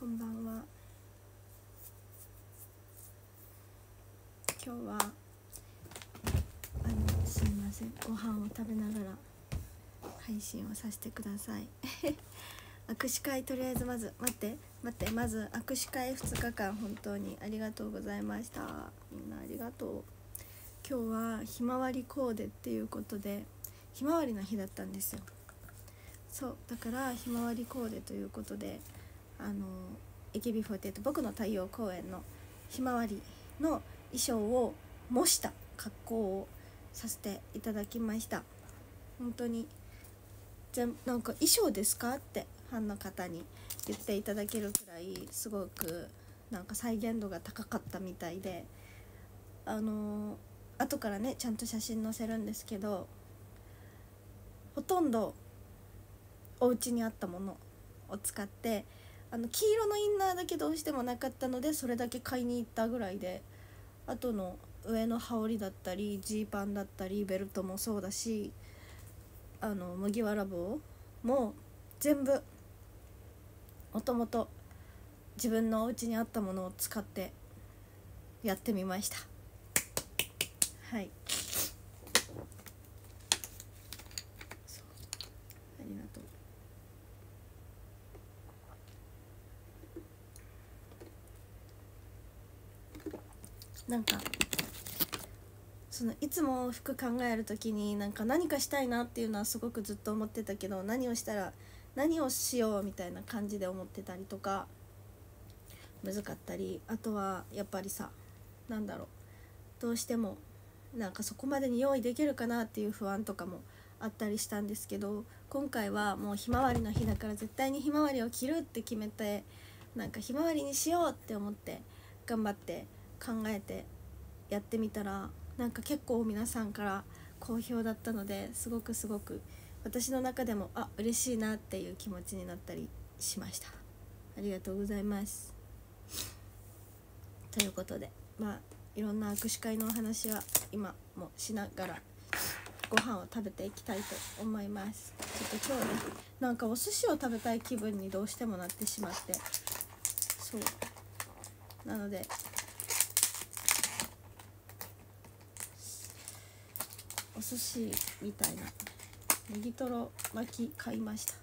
こんばんは。今日はすいません、ご飯を食べながら配信をさせてください握手会、とりあえずまず待ってまず握手会2日間本当にありがとうございました。みんなありがとう。今日はひまわりコーデっていうことでひまわりの日だったんですよ。そうだからひまわりコーデということでAKB48僕の太陽公演のひまわりの衣装を模した格好をさせていただきました。本当になんか衣装ですかってファンの方に言っていただけるくらいすごくなんか再現度が高かったみたいで、後からねちゃんと写真載せるんですけど、ほとんどお家にあったものを使って黄色のインナーだけどうしてもなかったのでそれだけ買いに行ったぐらいで、あとの上の羽織だったりジーパンだったりベルトもそうだし麦わら帽も全部もともと自分のお家にあったものを使ってやってみました。はい、ありがとう。なんかいつも服考える時に何かしたいなっていうのはすごくずっと思ってたけど、何をしようみたいな感じで思ってたりとか難かったり、あとはやっぱりさどうしてもそこまでに用意できるかなっていう不安とかもあったりしたんですけど、今回はもうひまわりの日だから絶対にひまわりを着るって決めてひまわりにしようって思って頑張って考えてやってみたら結構皆さんから好評だったので、すごく私の中でも嬉しいなっていう気持ちになったりしました。ありがとうございます。ということでいろんな握手会のお話は今もしながらご飯を食べていきたいと思います。ちょっと今日ねお寿司を食べたい気分にどうしてもなってしまって、そうなのでお寿司みたいなネギトロ巻き買いました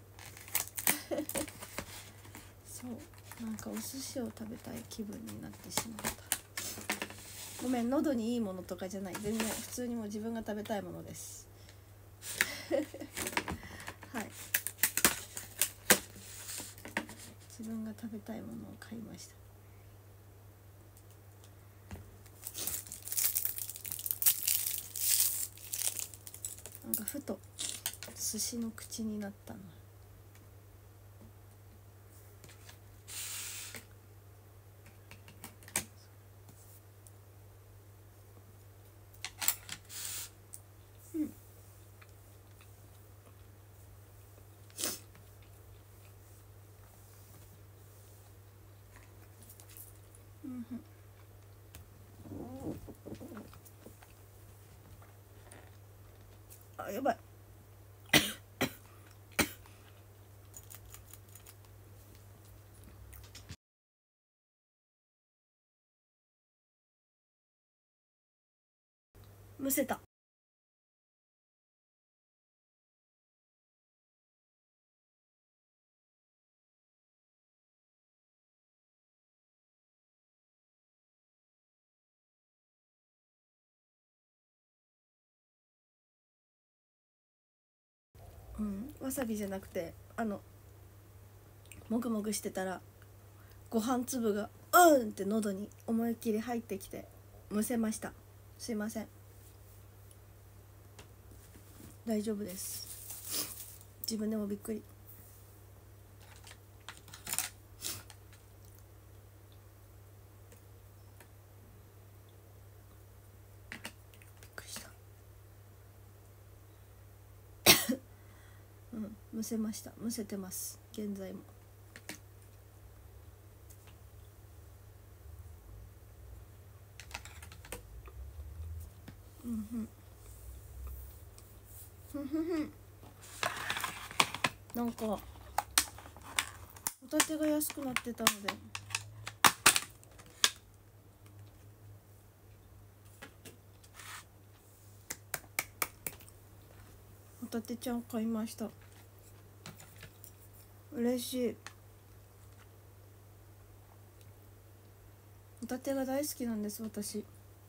そうお寿司を食べたい気分になってしまった。ごめん、喉にいいものとかじゃない、全然普通にもう自分が食べたいものですはい、自分が食べたいものを買いました。ふと寿司の口になったの。やばいむせた。わさびじゃなくてもぐもぐしてたらご飯粒がって喉に思いっきり入ってきてむせました。すいません、大丈夫です。自分でもびっくり。びっくりしたむせました。むせてます現在も。 タテが安くなってたのでホタテちゃん買いました。嬉しい。ホタテが大好きなんです私。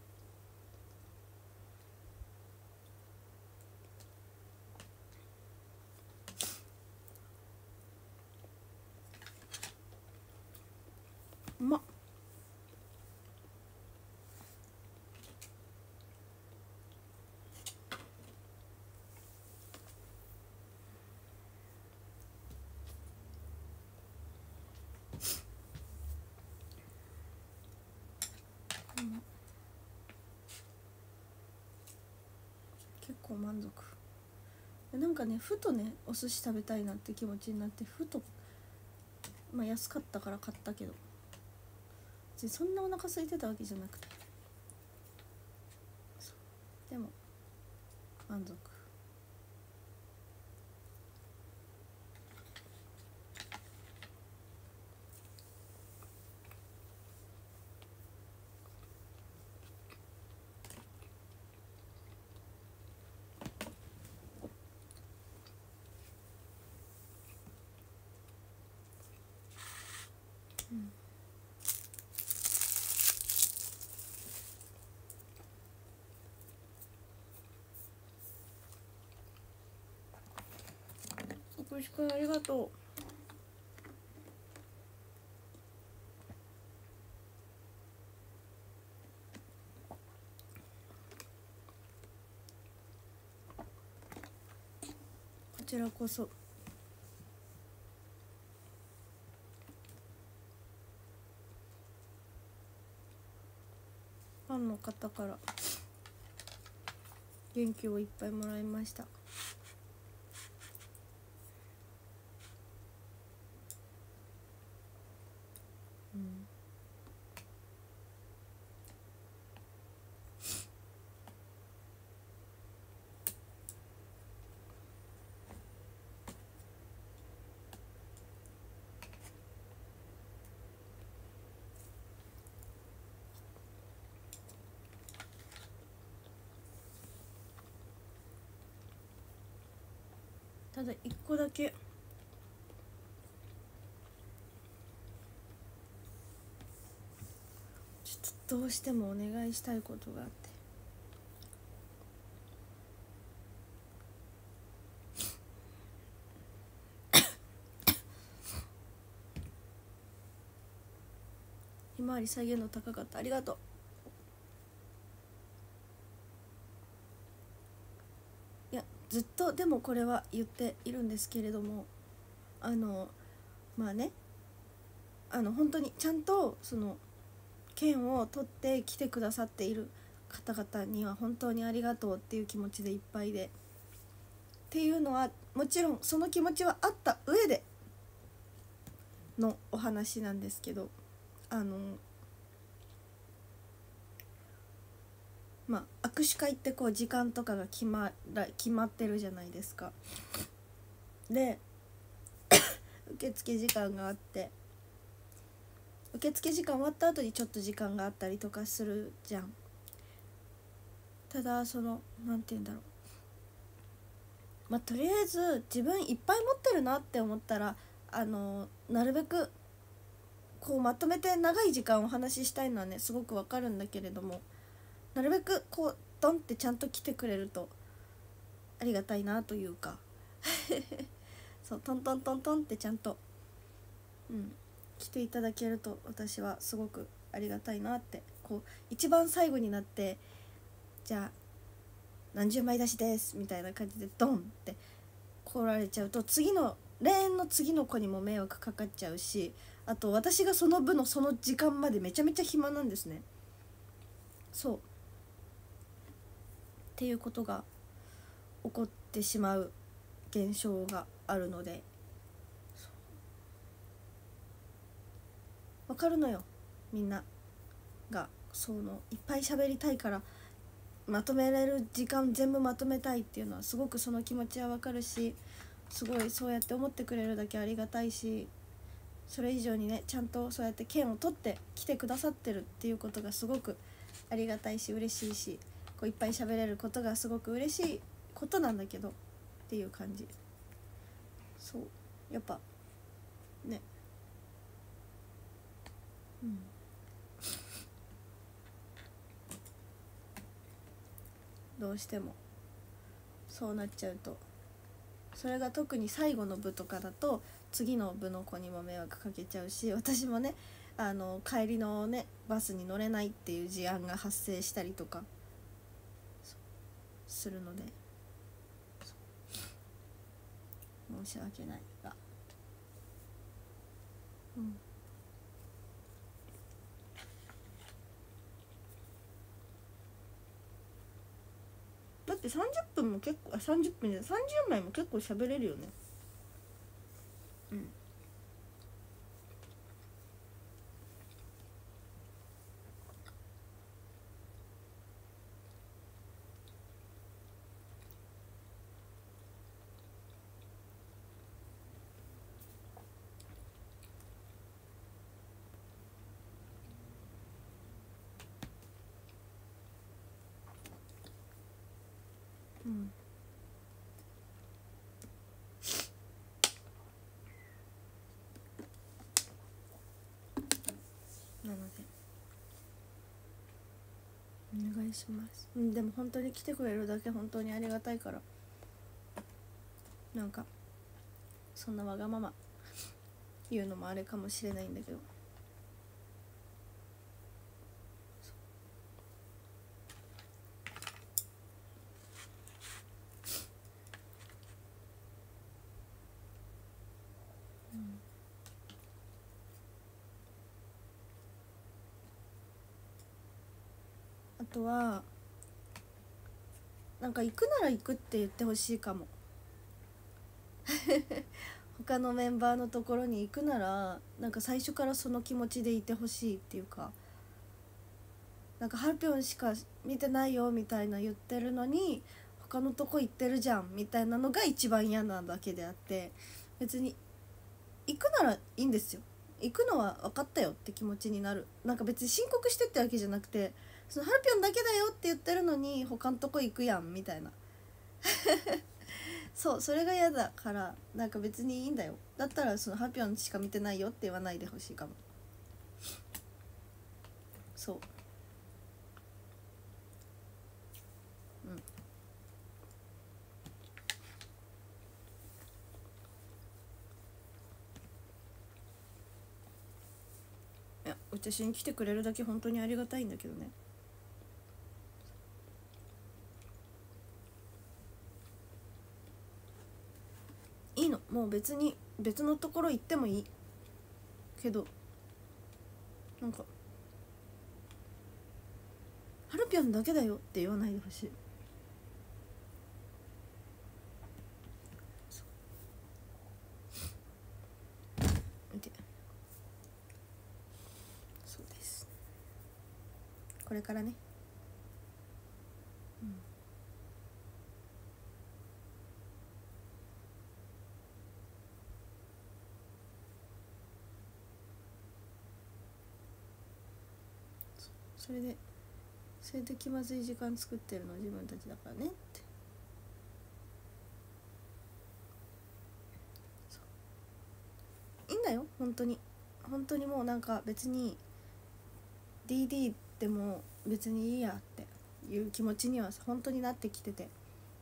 うまっ。結構満足。なんかねふとねお寿司食べたいなって気持ちになってふと安かったから買ったけど別にそんなお腹空いてたわけじゃなくてでも満足。おいしくありがとう。こちらこそ。ファンの方から元気をいっぱいもらいました。ただ一個だけちょっとどうしてもお願いしたいことがあって、ひまわり再現度高かった。ありがとう。いやずっとでもこれは言っているんですけれども、まあね本当にちゃんとその券を取って来てくださっている方々には本当にありがとうっていう気持ちでいっぱいで、っていうのはもちろんその気持ちはあった上でのお話なんですけど、握手会ってこう時間とかが決まってるじゃないですか。で受付時間があって、受付時間終わった後にちょっと時間があったりとかするじゃん。ただそのなんて言うんだろう、とりあえず自分いっぱい持ってるなって思ったらなるべくこうまとめて長い時間お話ししたいのはねすごくわかるんだけれども、なるべくこうドンってちゃんと来てくれるとありがたいなというかそうトントントントンってちゃんと来ていただけると私はすごくありがたいなって。こう一番最後になってじゃあ何十枚出しですみたいな感じでドンって来られちゃうと次のレーンの次の子にも迷惑かかっちゃうし、あと私がその部のその時間までめちゃめちゃ暇なんですね。そうっていうことが起こってしまう現象があるので、わかるのよみんながそのいっぱい喋りたいからまとめれる時間全部まとめたいっていうのはすごくその気持ちはわかるし、すごいそうやって思ってくれるだけありがたいし、 それ以上にねちゃんとそうやって剣を取って来てくださってるっていうことがすごくありがたいし嬉しいし、こういっぱい喋れることがすごく嬉しいことなんだけどっていう感じ。そうやっぱね、どうしてもそうなっちゃうと、それが特に最後の部とかだと次の部の子にも迷惑かけちゃうし、私もね帰りのねバスに乗れないっていう事案が発生したりとかするので申し訳ないが、だって30分も結構30分で30枚も結構喋れるよね。なのでお願いします。でも本当に来てくれるだけ本当にありがたいから、なんかそんなわがまま言うのもあれかもしれないんだけど、あとはなんか行くなら行くって言ってほしいかも他のメンバーのところに行くならなんか最初からその気持ちでいてほしいっていうか、なんかハルピョンしか見てないよみたいな言ってるのに他のとこ行ってるじゃんみたいなのが一番嫌なだけであって、別に行くならいいんですよ。行くのは分かったよって気持ちになる。なんか別に申告してってわけじゃなくて、そのハルピョンだけだよって言ってるのに他のとこ行くやんみたいなそう、それが嫌だから、なんか別にいいんだよ。だったらそのハルピョンしか見てないよって言わないでほしいかも。そう、いや私に来てくれるだけ本当にありがたいんだけどね。いいの、もう別に別のところ行ってもいいけど、なんかハルピョンだけだよって言わないでほしい。そうです、これからね、それで気まずい時間作ってるの自分たちだからねって。いいんだよ本当に、本当にもうなんか別に DD でも別にいいやっていう気持ちには本当になってきてて、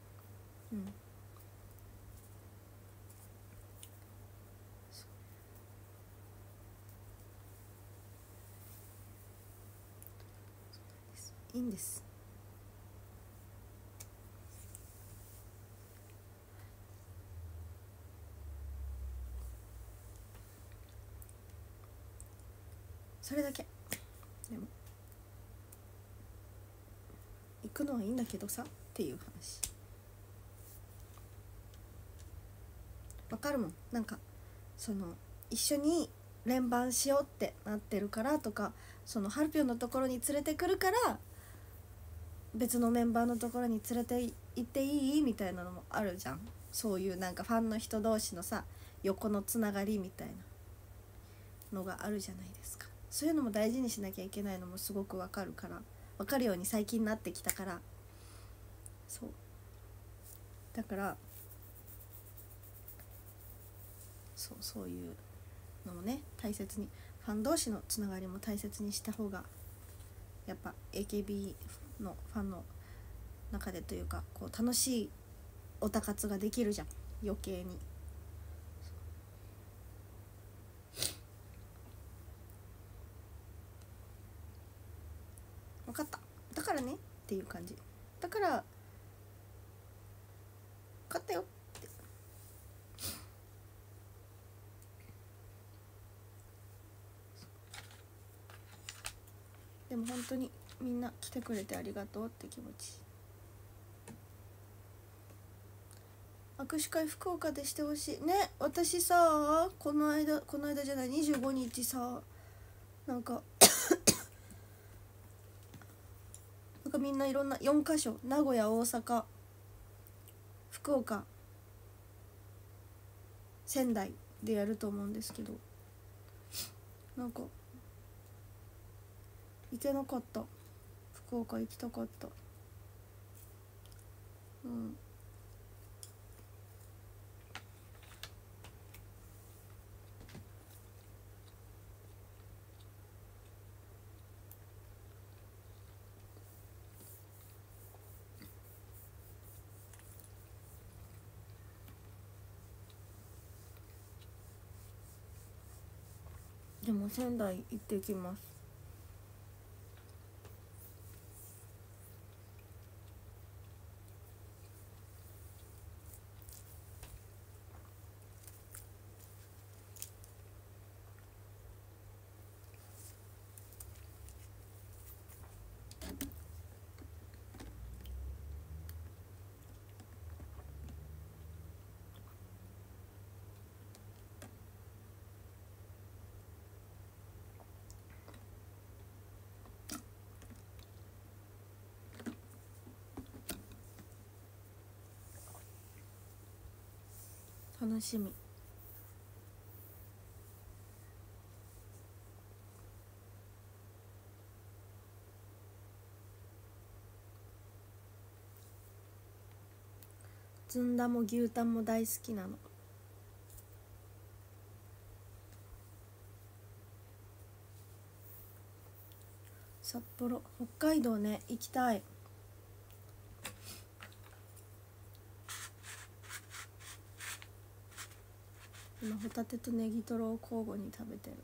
いいんです。それだけ。でも行くのはいいんだけどさっていう話。わかるもん、なんかその一緒に連番しようってなってるからとか、そのハルピョンのところに連れてくるから別のメンバーのところに連れて行っていいみたいなのもあるじゃん。そういうなんかファンの人同士のさ横のつながりみたいな。 のがあるじゃないですか。そういうのも大事にしなきゃいけないのもすごくわかるから、わかるように最近なってきたから、そうだからそういうのもね大切に、ファン同士のつながりも大切にした方がやっぱ AKB のファンの中でというか、こう楽しいオタ活ができるじゃん、余計に。分かった、だからねっていう感じだから、分かったよって。でも本当にみんな来てくれてありがとうって気持ち。握手会福岡でしてほしいね。私さ、この間じゃない、25日さ、なんかみんないろんな4カ所、名古屋、大阪、福岡、仙台でやると思うんですけど、なんか行けなかった。福岡行きたかった。でも仙台行ってきます。楽しみ。ずんだも牛タンも大好きなの。札幌、北海道ね、行きたい。今ホタテとネギトロを交互に食べてる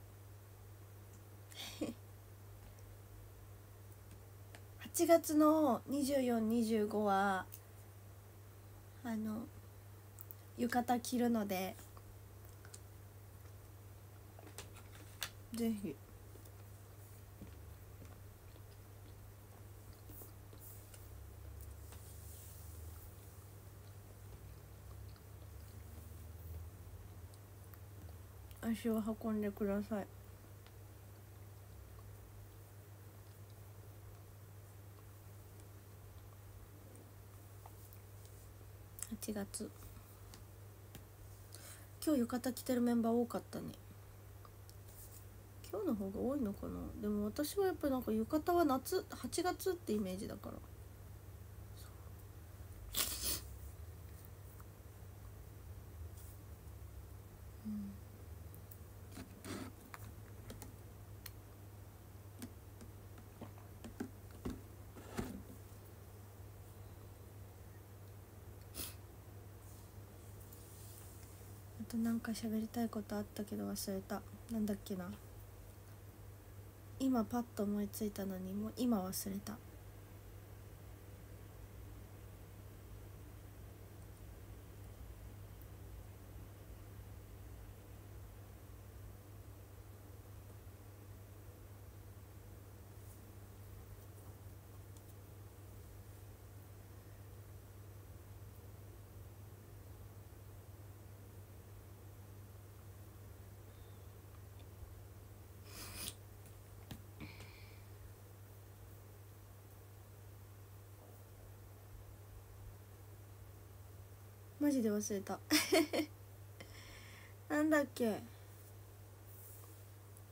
8月の24、25は浴衣着るので、ぜひ。足を運んでください。8月、今日浴衣着てるメンバー多かったね。今日の方が多いのかな。でも私はやっぱなんか浴衣は夏、8月ってイメージだから。あとなんか喋りたいことあったけど忘れた。なんだっけな。今パッと思いついたのにもう今忘れた。マジで忘れたなんだっけ。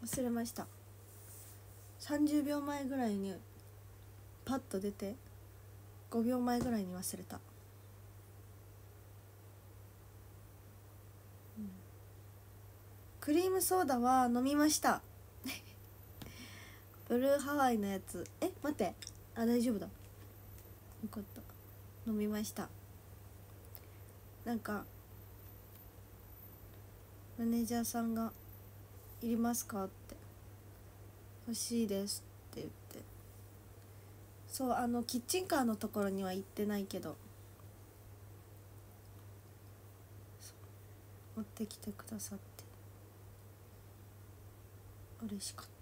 忘れました。30秒前ぐらいにパッと出て5秒前ぐらいに忘れた。クリームソーダは飲みましたブルーハワイのやつ。待って、大丈夫だ、よかった、飲みました。なんかマネージャーさんがいりますかって欲しいですって言って、そうキッチンカーのところには行ってないけど持ってきてくださって嬉しかった。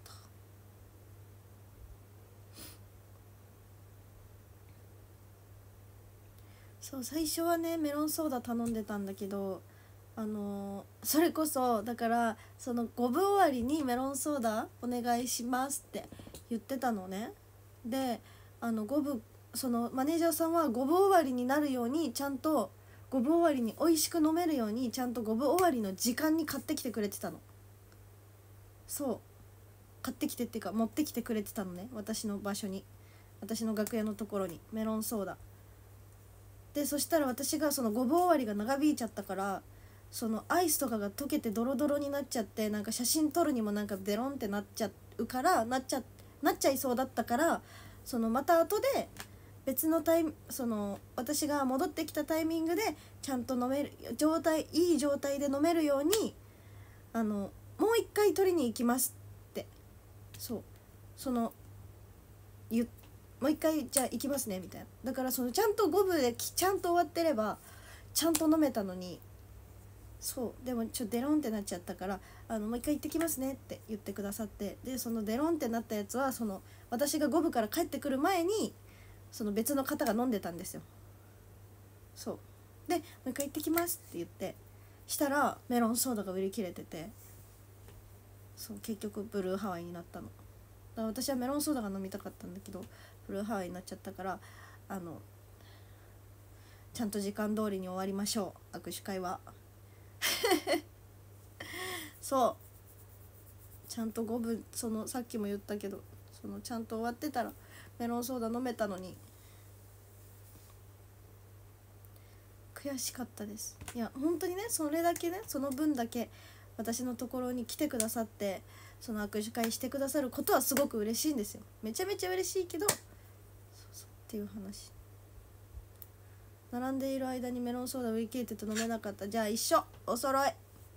そう最初はねメロンソーダ頼んでたんだけどそれこそだからその5分終わりにメロンソーダお願いしますって言ってたのね。で5分そのマネージャーさんは5分終わりになるようにちゃんと5分終わりに美味しく飲めるようにちゃんと5分終わりの時間に買ってきてくれてたの。そう買ってきてっていうか持ってきてくれてたのね、私の場所に、私の楽屋のところにメロンソーダで。そしたら私がその5分終わりが長引いちゃったから、そのアイスとかが溶けてドロドロになっちゃって、なんか写真撮るにもなんかデロンってなっちゃうからなっちゃいそうだったから、そのまた後で別のその私が戻ってきたタイミングでちゃんと飲めるいい状態で飲めるようにもう一回取りに行きますって、もう一回じゃあ行きますねみたいな。だからそのちゃんと5分でちゃんと終わってればちゃんと飲めたのに、そうでもちょっとデロンってなっちゃったからもう一回行ってきますねって言ってくださって、でそのデロンってなったやつはその私が5分から帰ってくる前にその別の方が飲んでたんですよ。そうでもう一回行ってきますって言ってしたらメロンソーダが売り切れてて、そう結局ブルーハワイになったの。だから私はメロンソーダが飲みたかったんだけどブルーハワイになっちゃったから、ちゃんと時間通りに終わりましょう、握手会はそうちゃんと5分そのさっきも言ったけどそのちゃんと終わってたらメロンソーダ飲めたのに悔しかったです。いや本当にね、それだけね、その分だけ私のところに来てくださってその握手会してくださることはすごく嬉しいんですよ。めちゃめちゃ嬉しいけど、そうっていう話。並んでいる間にメロンソーダ売り切れてて飲めなかった。じゃあ一緒、お揃い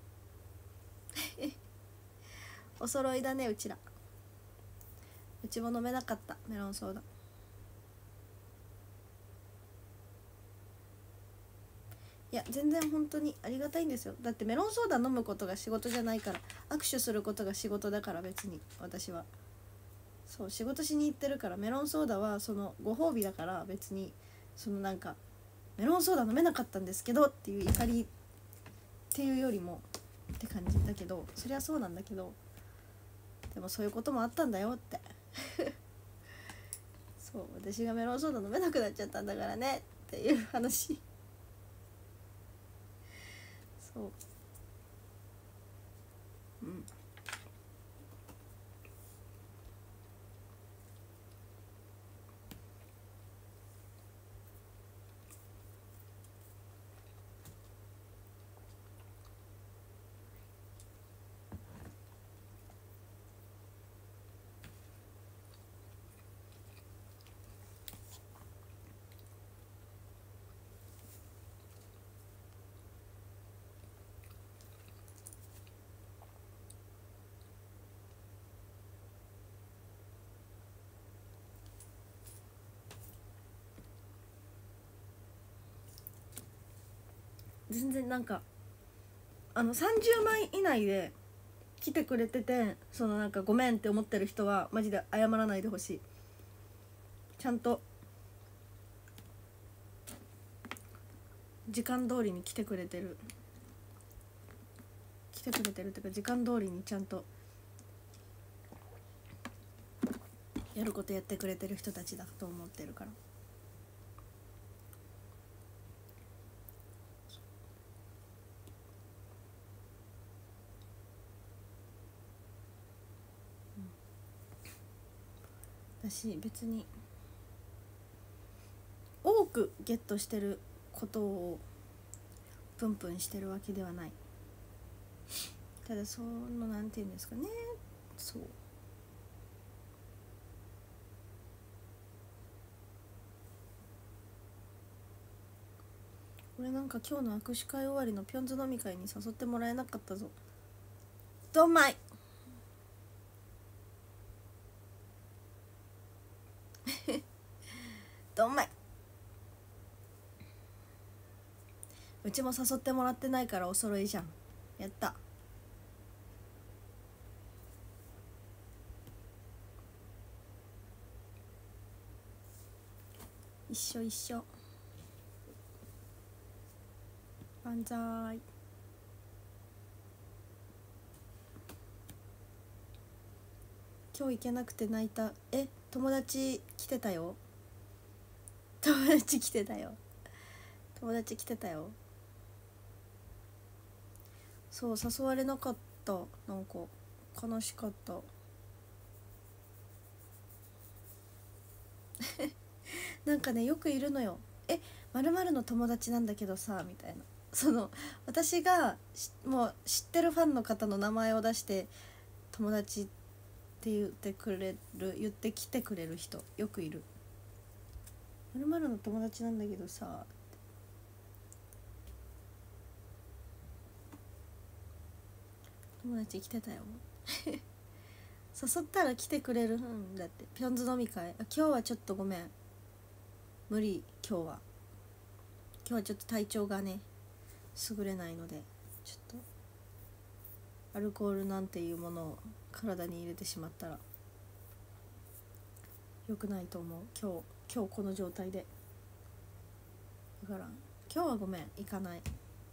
お揃いだね。うちも飲めなかったメロンソーダ。いや全然本当にありがたいんですよ。だってメロンソーダ飲むことが仕事じゃないから、握手することが仕事だから、別に私はそう仕事しに行ってるから、メロンソーダはそのご褒美だから、別にそのなんかメロンソーダ飲めなかったんですけどっていう怒りっていうよりもって感じだけど、そりゃそうなんだけど、でもそういうこともあったんだよってそう私がメロンソーダ飲めなくなっちゃったんだからねっていう話そううん全然なんか30万以内で来てくれてて、そのなんかごめんって思ってる人はマジで謝らないでほしい。ちゃんと時間通りに来てくれてるっていうか、時間通りにちゃんとやることやってくれてる人たちだと思ってるから。 私別に多くゲットしてることをプンプンしてるわけではない。ただそのなんていうんですかね、そう俺なんか今日の握手会終わりのピョンズ飲み会に誘ってもらえなかったぞ。どんまいどんまいうちも誘ってもらってないからお揃いじゃん。やった。一緒一緒。万歳。今日行けなくて泣いた。友達来てたよ。友達来てたよ。友達来てたよ。そう誘われなかった。なんか悲しかったなんかねよくいるのよ。〇〇の友達なんだけどさみたいな。その私がもう知ってるファンの方の名前を出して友達って言ってきてくれる人よくいる。〇〇の友達なんだけどさ、友達来てたよ誘ったら来てくれるんだって。ピョンズ飲み会、今日はちょっとごめん無理。今日はちょっと体調がね優れないので、ちょっとアルコールなんていうものを体に入れてしまったら良くないと思う。今日この状態で。だから今日はごめん行かない。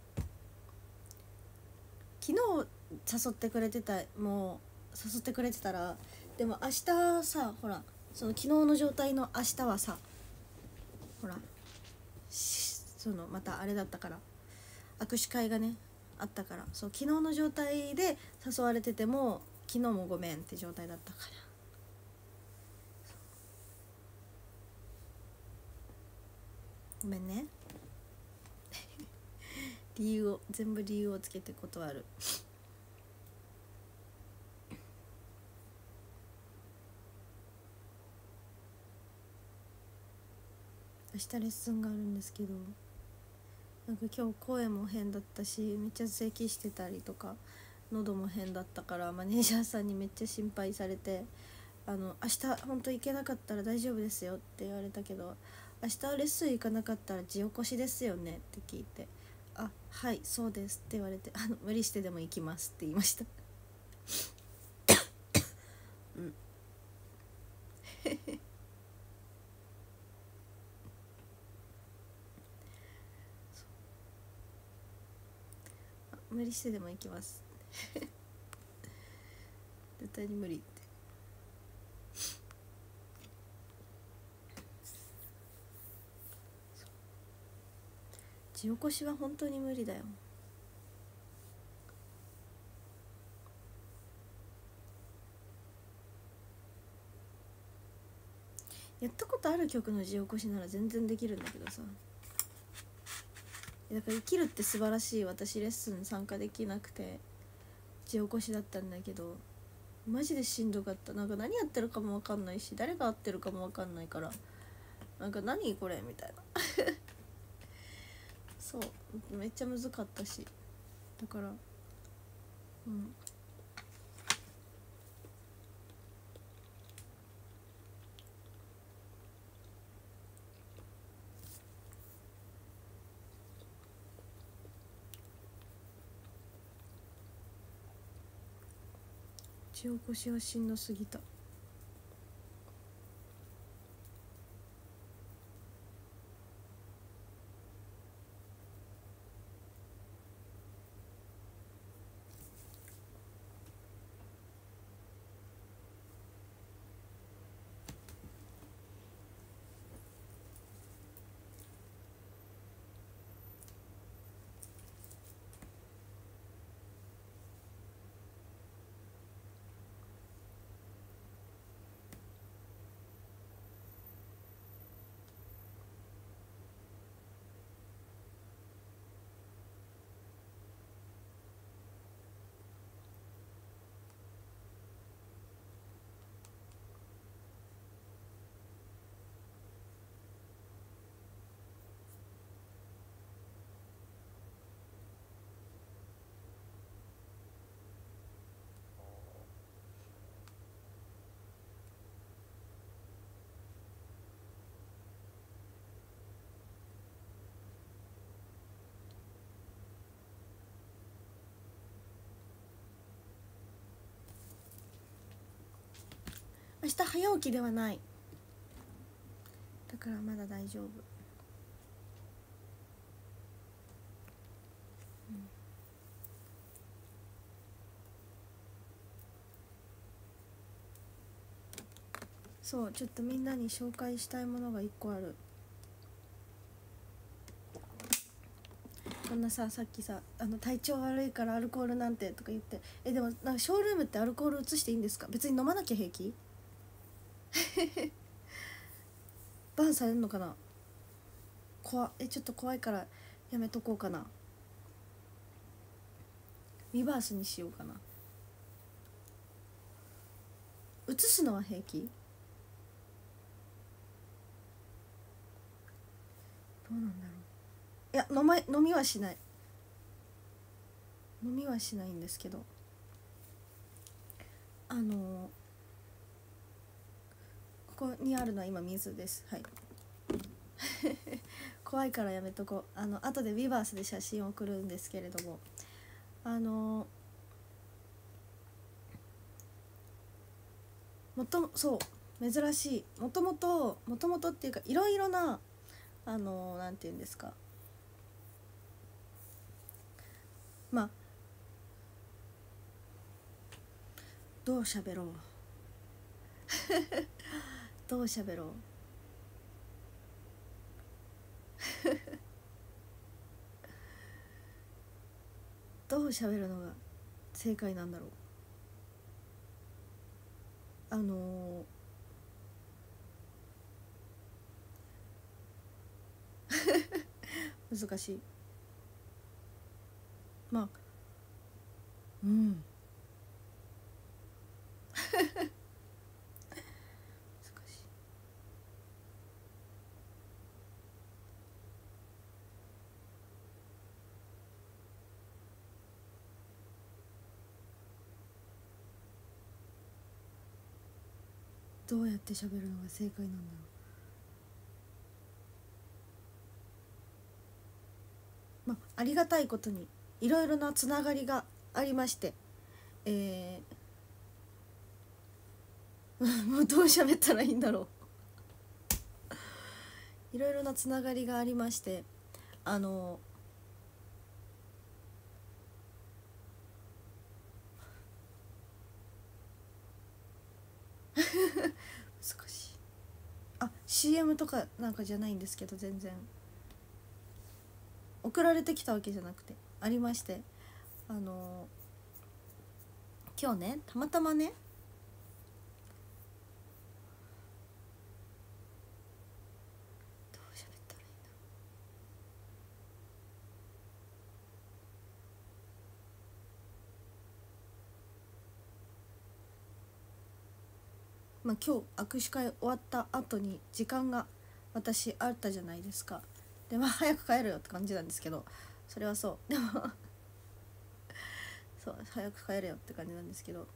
昨日誘ってくれてたら、でも明日さ、ほらその昨日の状態の明日はさ、ほらそのまたあれだったから、握手会がねあったから、そう昨日の状態で誘われてても昨日もごめんって状態だったから、ごめんね全部理由をつけて断る。明日レッスンがあるんですけど、なんか今日声も変だったし、めっちゃ咳してたりとか喉も変だったから、マネージャーさんにめっちゃ心配されて、明日本当行けなかったら大丈夫ですよって言われたけど、明日レッスン行かなかったら地起こしですよねって聞いて、はいそうですって言われて、無理してでも行きますって言いましたうん無理してでも行きます絶対に無理って。地起こしは本当に無理だよ。やったことある曲の地起こしなら全然できるんだけどさ、だから生きるって素晴らしい。私レッスン参加できなくて地起こしだったんだけど、マジでしんどかった。なんか何やってるかも分かんないし、誰が合ってるかも分かんないから、なんか何これみたいなそうめっちゃ難かったし、だから地起こしはしんどすぎた。 明日早起きではない。だからまだ大丈夫。そう、ちょっとみんなに紹介したいものが1個ある。こんなさ、さっきさ体調悪いからアルコールなんてとか言って、でもなんかショールームってアルコール移していいんですか？別に飲まなきゃ平気？バンされるのかな。ちょっと怖いからやめとこうかな。リバースにしようかな。移すのは平気？どうなんだろう。いや飲みはしない。飲みはしないんですけど、ここにあるのは今水です。はい。怖いからやめとこう。後でビバースで写真を送るんですけれども、そう珍しい、もともとっていうかいろいろななんていうんですか、まあどう喋ろうどう喋ろうどう喋るのが正解なんだろう。難しい。まあ難しい。どうやって喋るのが正解なんだろう。ありがたいことにいろいろなつながりがありまして、もうどう喋ったらいいんだろう。いろいろなつながりがありまして、難しい。CM とかなんかじゃないんですけど、全然送られてきたわけじゃなくてありまして、今日ね、たまたまね、どう喋ったらいいんだろう。今日握手会終わった後に時間が私あったじゃないですか。で早く帰るよって感じなんですけど、それはそうでもそう早く帰れよって感じなんですけど、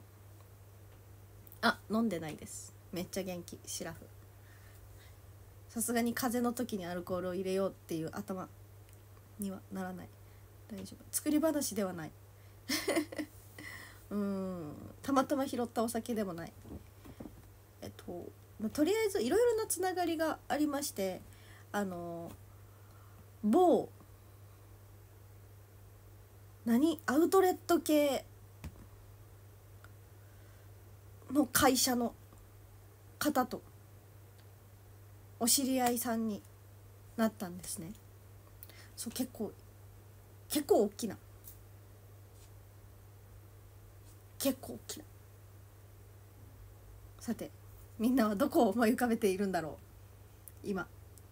飲んでないです。めっちゃ元気、シラフ。さすがに風邪の時にアルコールを入れようっていう頭にはならない。大丈夫、作り話ではないたまたま拾ったお酒でもない。とりあえずいろいろなつながりがありまして、某アウトレット系の会社の方とお知り合いさんになったんですね。そう、結構大きなさて、みんなはどこを思い浮かべているんだろう今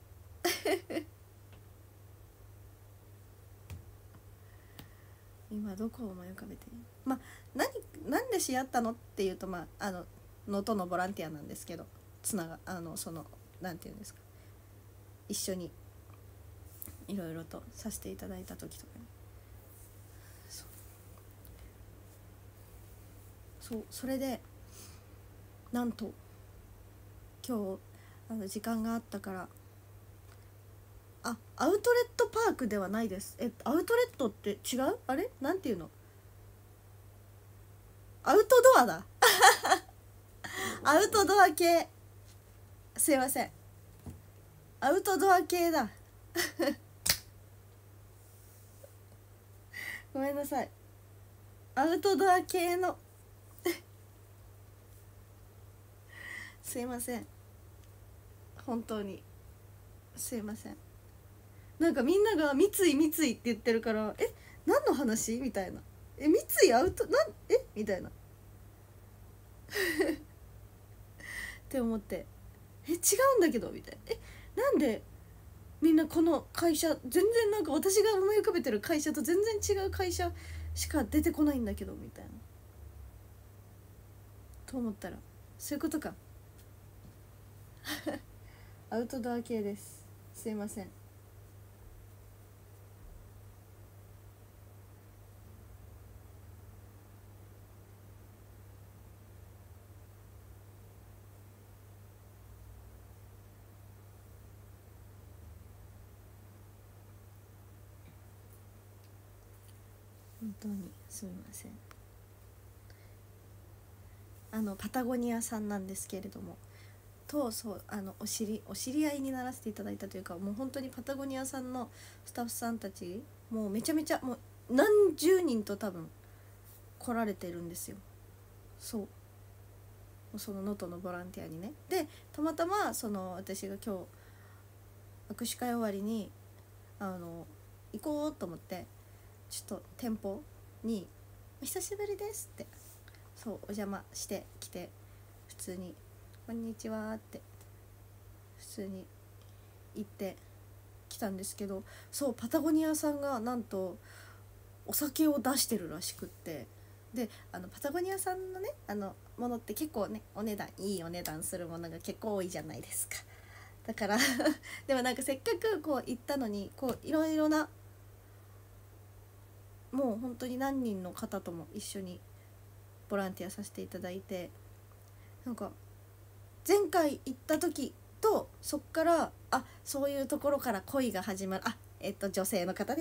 今どこを思い浮かべている。なんで知り合ったのっていうと、能登のボランティアなんですけど、なんていうんですか、一緒にいろいろとさせていただいた時とかに、それでなんと今日時間があったから、アウトレットパークではないです。アウトレットって違う？あれなんていうの？アウトドアだアウトドア系、すいません、アウトドア系だごめんなさい、アウトドア系のすいません、本当にすいません。なんかみんなが三井三井って言ってるから、何の話みたいな、三井アウトみたいなって思って、違うんだけどみたいな、なんでみんなこの会社全然なんか私が思い浮かべてる会社と全然違う会社しか出てこないんだけどみたいなと思ったら、そういうことかアウトドア系です、すいません。本当にすみません。パタゴニアさんなんですけれども、そうお知り合いにならせていただいたというか、もう本当にパタゴニアさんのスタッフさんたち、もうめちゃめちゃもう何十人と多分来られてるんですよ。その能登のボランティアにね。でたまたま私が今日握手会終わりに行こうと思って、ちょっと店舗に「お久しぶりです」ってお邪魔してきて、普通に「こんにちは」って普通に行ってきたんですけど、パタゴニアさんがなんとお酒を出してるらしくって、でパタゴニアさんのねものって結構ねいいお値段するものが結構多いじゃないですか。だからでもなんかせっかく行ったのにいろいろな、もう本当に何人の方とも一緒にボランティアさせていただいて、なんか前回行った時とそっからそういうところから恋が始まる。女性の方です、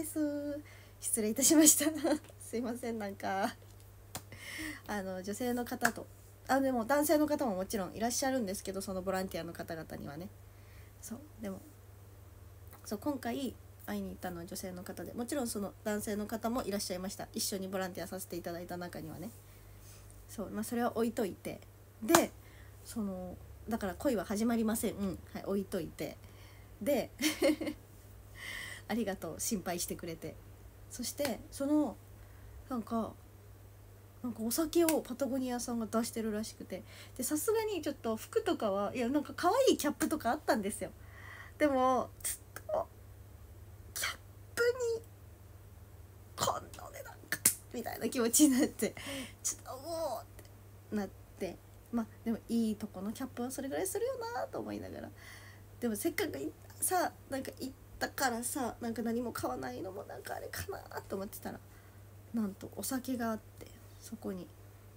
失礼いたしましたすいません。なんか女性の方とでも男性の方ももちろんいらっしゃるんですけど、そのボランティアの方々にはね。でも今回会いに行ったのは女性の方で、もちろんその男性の方もいらっしゃいました。一緒にボランティアさせていただいた中にはね。それは置いといて、でだから恋は始まりません、はい、置いといて、でありがとう、心配してくれて。そしてなんかお酒をパタゴニアさんが出してるらしくて、でさすがにちょっと服とかなんか可愛いキャップとかあったんですよ。でもちょっとキャップにこんなお値段かみたいな気持ちになって、ちょっとおおってなって、でもいいとこのキャップはそれぐらいするよなと思いながら、でもせっかくなんか行ったからなんか何も買わないのもなんかあれかなと思ってたら、なんとお酒があって、そこに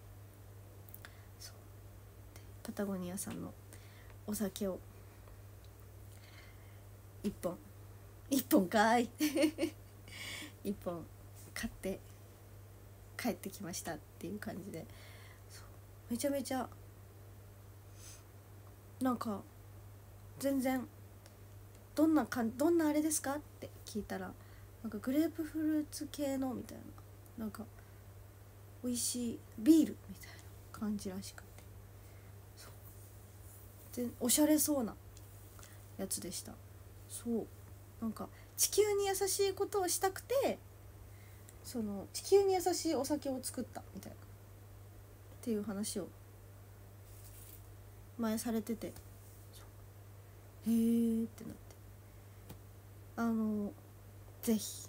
パタゴニアさんのお酒を1本かい1本買って帰ってきましたっていう感じで、めちゃめちゃなんか全然どんなあれですかって聞いたら、なんかグレープフルーツ系のみたいな、なんか美味しいビールみたいな感じらしくて、でおしゃれそうなやつでした。なんか地球に優しいことをしたくて、地球に優しいお酒を作ったみたいなっていう話を前されてて、へーってなって、ぜひ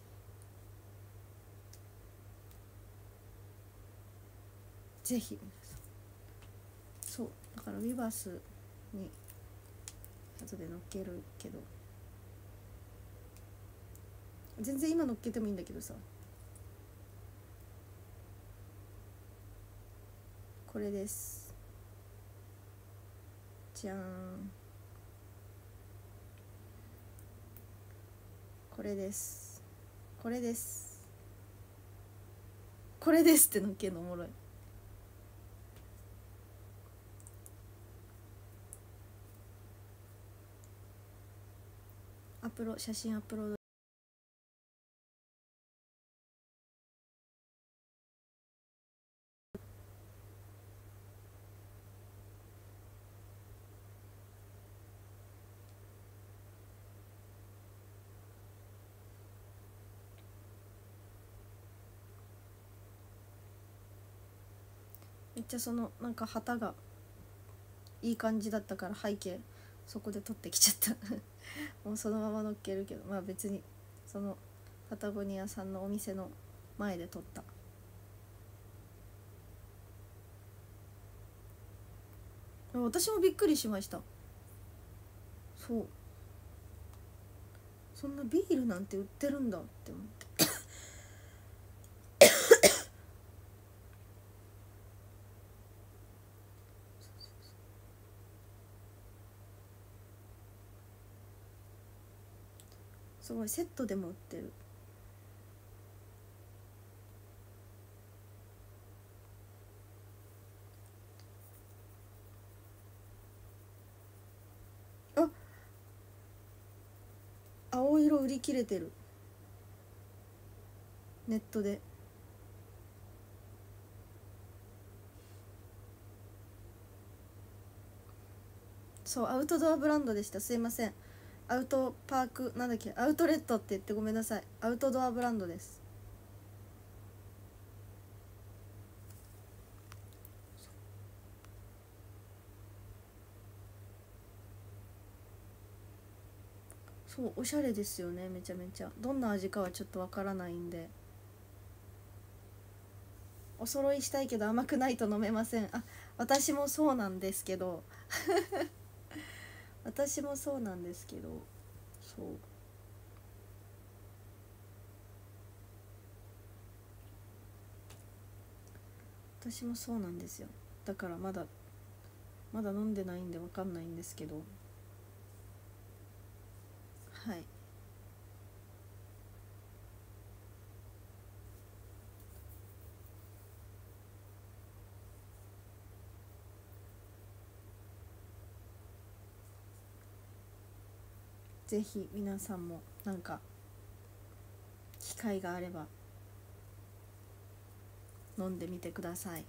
皆さん、だからウィバースに後で乗っけるけど、全然今乗っけてもいいんだけどさ、これです、じゃーん、これですって乗っけるのおもろい。 写真アップロード。めっちゃそのなんか旗がいい感じだったから背景そこで撮ってきちゃったもうそのまま乗っけるけど、まあ別にそのパタゴニアさんのお店の前で撮った。私もびっくりしました。そう、そんなビールなんて売ってるんだって思って。すごいセットでも売ってる。あ、青色売り切れてる、ネットで。そう、アウトドアブランドでした。すいません。アウトパークなんだっけ、アウトレットって言ってごめんなさい。アウトドアブランドです。そう、おしゃれですよね。めちゃめちゃ。どんな味かはちょっとわからないんで、お揃いしたいけど甘くないと飲めません。あ、私もそうなんですけど私もそうなんですけど、そう、私もそうなんですよ。だからまだ飲んでないんでわかんないんですけど、はい。ぜひ皆さんもなんか機会があれば飲んでみてください。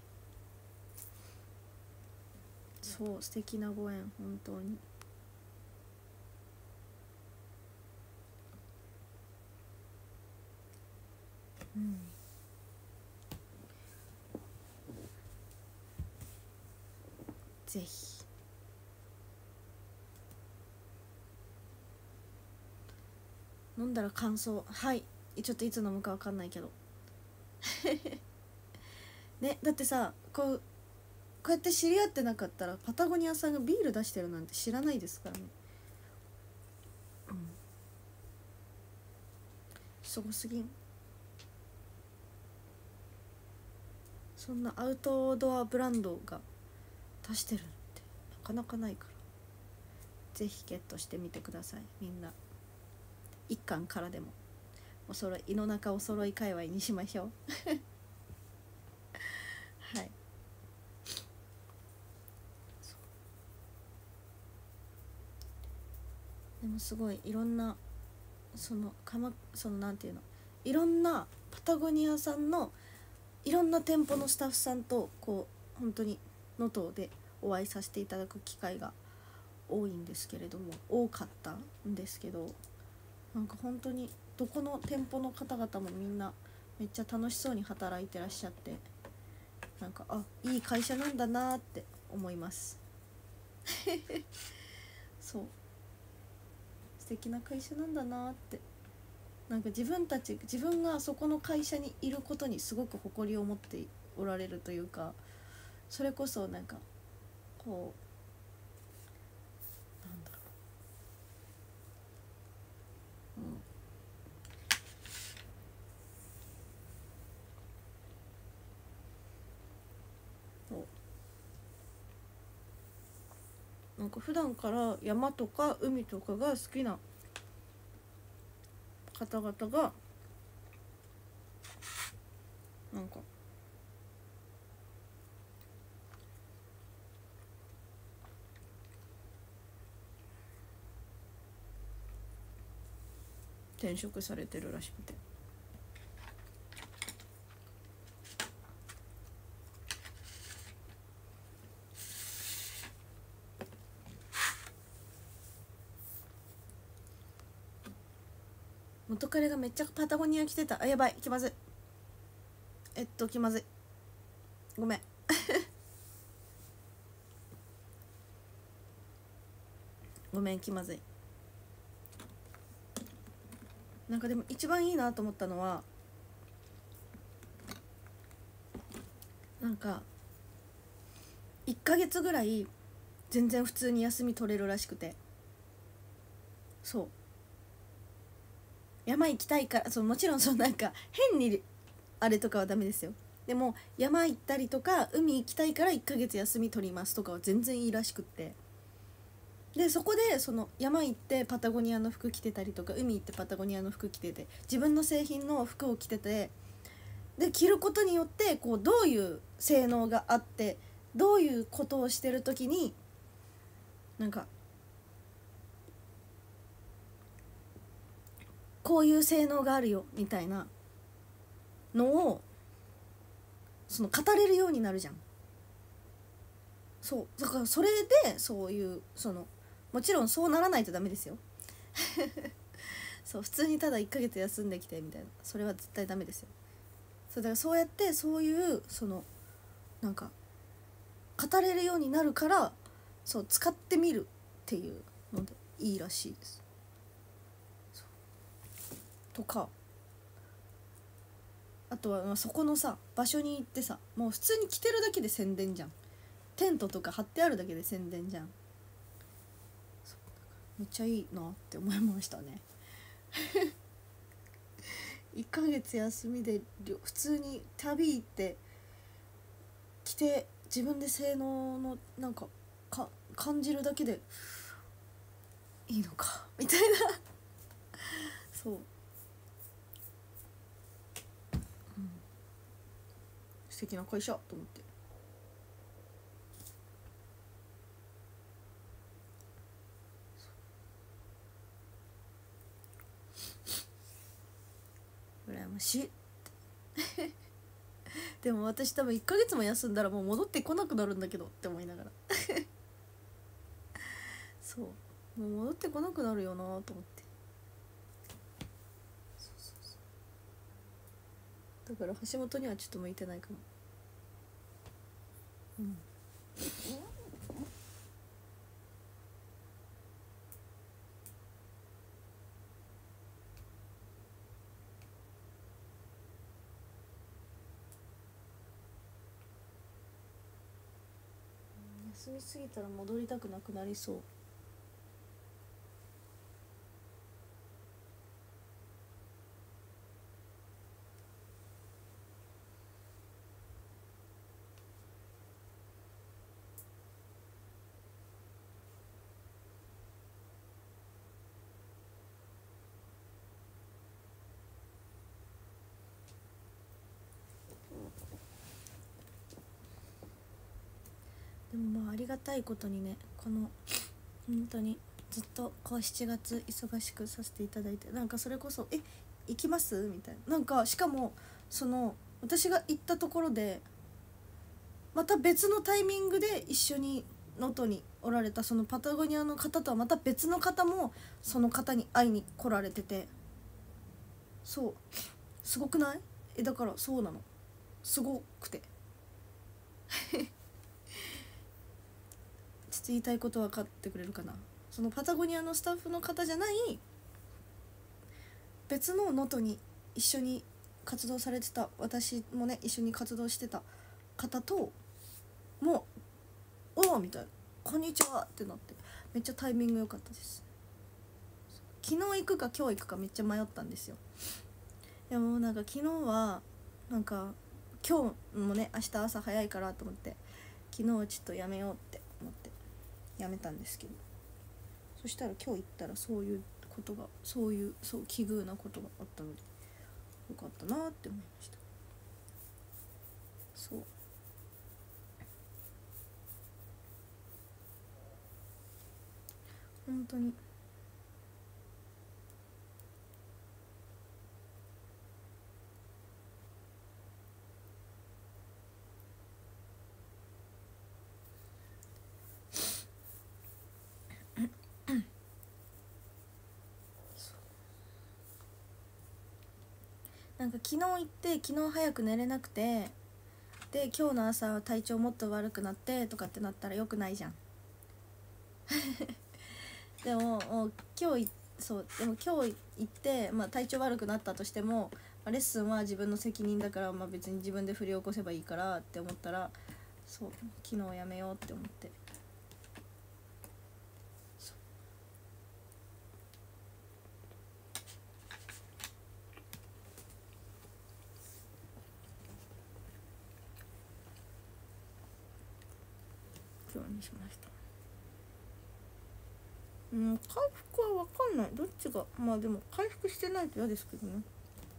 そう、素敵なご縁、本当に。うん、ぜひ。飲んだら感想、はい、ちょっといつ飲むか分かんないけどね、だってさ、こうやって知り合ってなかったらパタゴニアさんがビール出してるなんて知らないですからね。うん、すごすぎん。そんなアウトドアブランドが出してるってなかなかないから、ぜひゲットしてみてください。みんな一巻からでもお揃い、胃の中お揃い界隈にしましょうはい。でもすごいいろんな、そのなんていうの、いろんなパタゴニアさんのいろんな店舗のスタッフさんとこう本当に能登でお会いさせていただく機会が多かったんですけど、なんか本当にどこの店舗の方々もみんなめっちゃ楽しそうに働いてらっしゃって、なんかいい会社なんだなって思いますそう、素敵な会社なんだなって、なんか自分がそこの会社にいることにすごく誇りを持っておられるというか、それこそなんかこうなんだろう、なんか普段から山とか海とかが好きな方々がなんか転職されてるらしくて。元彼がめっちゃパタゴニア着てた。あ、やばい、気まずい。気まずい、ごめんごめん、気まずい。なんかでも一番いいなと思ったのは、なんか1ヶ月ぐらい全然普通に休み取れるらしくて、そう山行きたいから、そうもちろんそうなんか変にあれとかはダメですよ。でも山行ったりとか海行きたいから1ヶ月休み取りますとかは全然いいらしくって、でそこでその山行ってパタゴニアの服着てたりとか海行ってパタゴニアの服着てて自分の製品の服を着てて、で着ることによってこうどういう性能があってどういうことをしてる時になんかこういう性能があるよみたいなのをその語れるようになるじゃん。そうだからそれでそういうそのもちろんそうならないとダメですよそう普通にただ1ヶ月休んできてみたいな、それは絶対ダメですよ。そうだからそうやってそういうそのなんか語れるようになるから、そう使ってみるっていうのでいいらしいです。とかあとはそこのさ場所に行ってさ、もう普通に着てるだけで宣伝じゃん。テントとか張ってあるだけで宣伝じゃん。めっちゃいいなって思いましたね1ヶ月休みで普通に旅行って着て自分で性能のなんか感じるだけでいいのかみたいなそう、素敵な会社と思って。羨ましいでも私多分1ヶ月も休んだらもう戻ってこなくなるんだけどって思いながらそうもう戻ってこなくなるよなと思って。だから橋本にはちょっと向いてないかも。休みすぎたら戻りたくなくなりそう。でもまあありがたいことにね、この本当にずっとこう7月忙しくさせていただいて、なんかそれこそ行きますみたいな、なんかしかもその私が行ったところでまた別のタイミングで一緒に能登におられたそのパタゴニアの方とはまた別の方もその方に会いに来られてて、そうすごくない？だからそうなの、すごくてちょっと言いたいこと分かってくれるかな。そのパタゴニアのスタッフの方じゃない別の能登に一緒に活動されてた、私もね一緒に活動してた方ともう「おお」みたいな「こんにちは」ってなって、めっちゃタイミング良かったです。昨日行くか今日行くかめっちゃ迷ったんですよ。いやもうなんか昨日はなんか今日もね明日朝早いからと思って昨日はちょっとやめようって思ってやめたんですけど、そしたら今日行ったらそういうことがそう奇遇なことがあったのでよかったなって思いました。そう本当になんか昨日行って昨日早く寝れなくて、で今日の朝体調もっと悪くなってとかってなったらよくないじゃん。でももうでも今日行って、まあ、体調悪くなったとしても、まあレッスンは自分の責任だから、まあ、別に自分で振り起こせばいいからって思ったら、そう昨日やめようって思って。今日にしました。回復は分かんない、どっちが、まあでも回復してないと嫌ですけどね。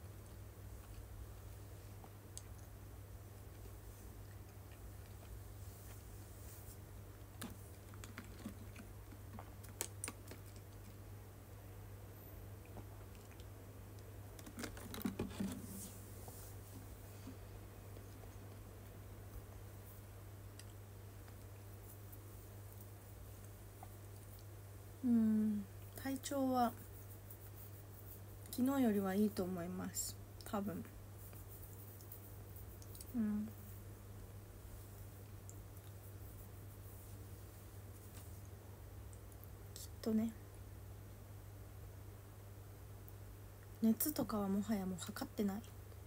体調は昨日よりはいいと思います、多分。きっとね。熱とかはもはやもう測ってない。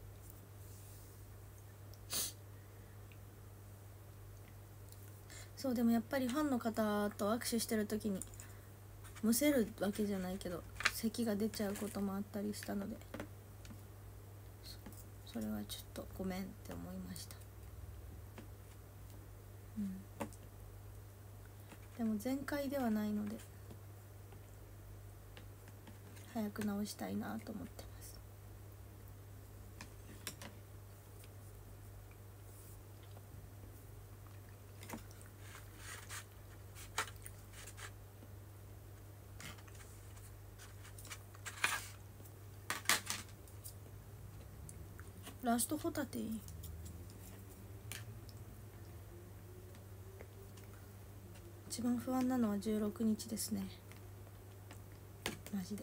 そう、でもやっぱりファンの方と握手してる時にむせるわけじゃないけど咳が出ちゃうこともあったりしたので、それはちょっとごめんって思いました。でも全開ではないので早く治したいなと思ってます。ラストホタテ一番不安なのは16日ですね、マジで。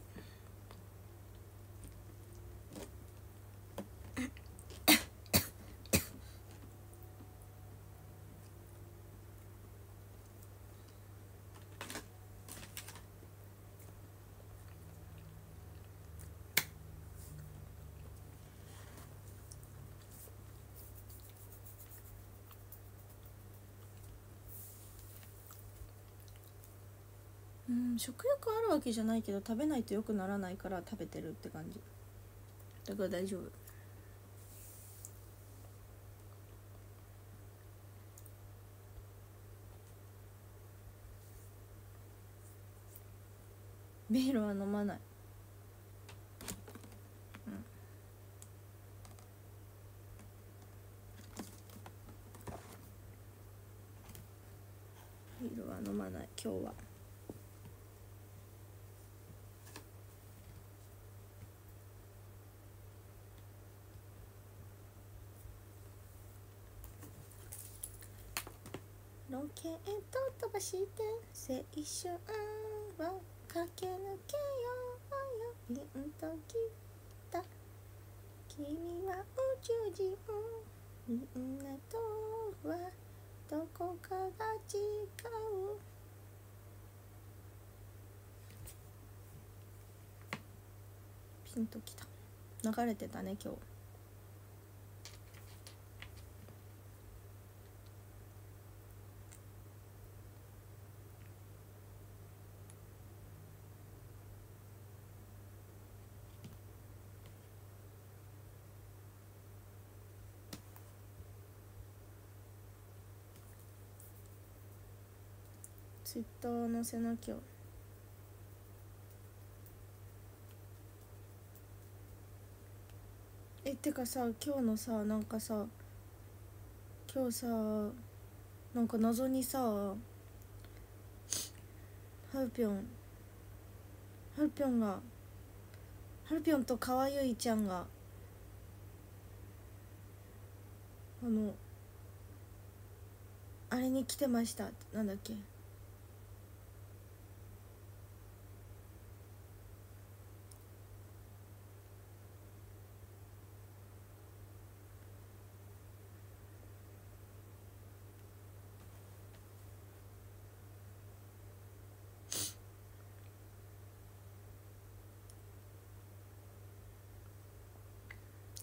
食欲あるわけじゃないけど食べないと良くならないから食べてるって感じだから大丈夫。ビールは飲まない。ビールは飲まない今日は。ロケット飛ばして青春は駆け抜けようよ、ピンときた君は宇宙人、みんなとはどこかが違う。ピンときた流れてたね今日。ツイッター載せなきゃ。てかさ、今日のさ、なんかさ今日さなんか謎にさハルピョンハルピョンとかわゆいちゃんがあれに来てました。なんだっけ、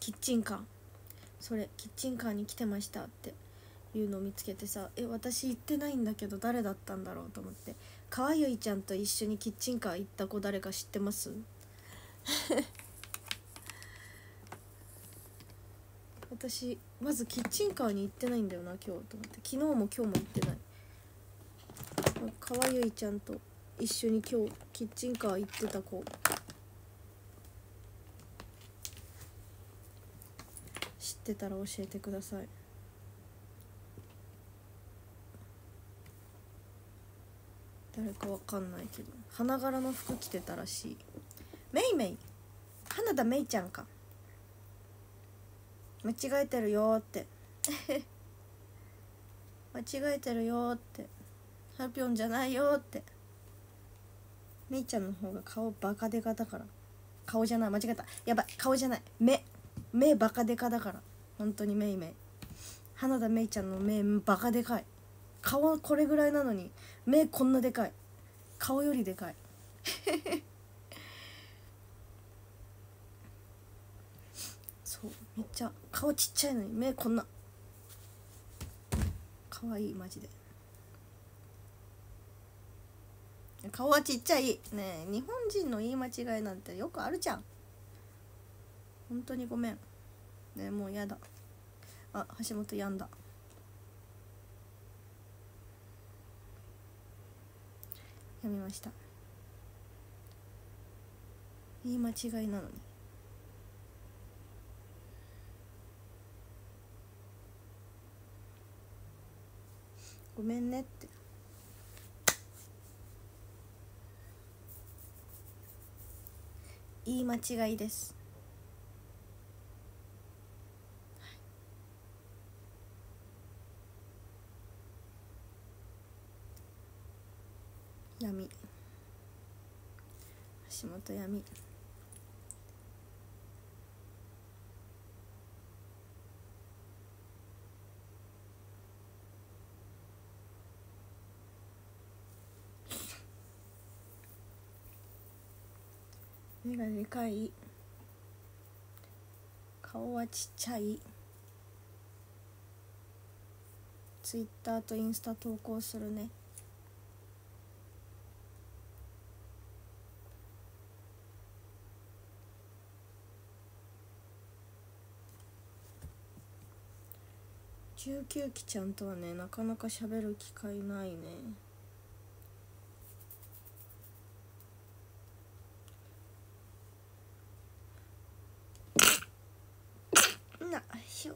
キッチンカー、それキッチンカーに来てましたっていうのを見つけてさ、私行ってないんだけど誰だったんだろうと思って、かわゆいちゃんと一緒にキッチンカー行った子誰か知ってます？私まずキッチンカーに行ってないんだよな今日と思って、昨日も今日も行ってない。かわゆいちゃんと一緒に今日キッチンカー行ってた子知ってたら教えてください。誰かわかんないけど花柄の服着てたらしい。メイメイ、花田メイちゃんか。間違えてるよって間違えてるよって、ハピョンじゃないよって。メイちゃんの方が顔バカデカだから、顔じゃない、間違えた、やばい、顔じゃない、目バカデカだから、本当にメイメイ、花田メイちゃんの目バカでかい。顔これぐらいなのに目こんなでかい、顔よりでかいそうめっちゃ顔ちっちゃいのに目こんなかわいい。マジで顔はちっちゃいね。日本人の言い間違いなんてよくあるじゃん。本当にごめんね。もうやだ。あ、橋本やんだ。やめました。言い間違いなのに。ごめんねって。言い間違いです。闇、橋本闇。目がでかい、顔はちっちゃい。ツイッターとインスタ投稿するね。19期ちゃんとはね、なかなか喋る機会ないね。なひょ、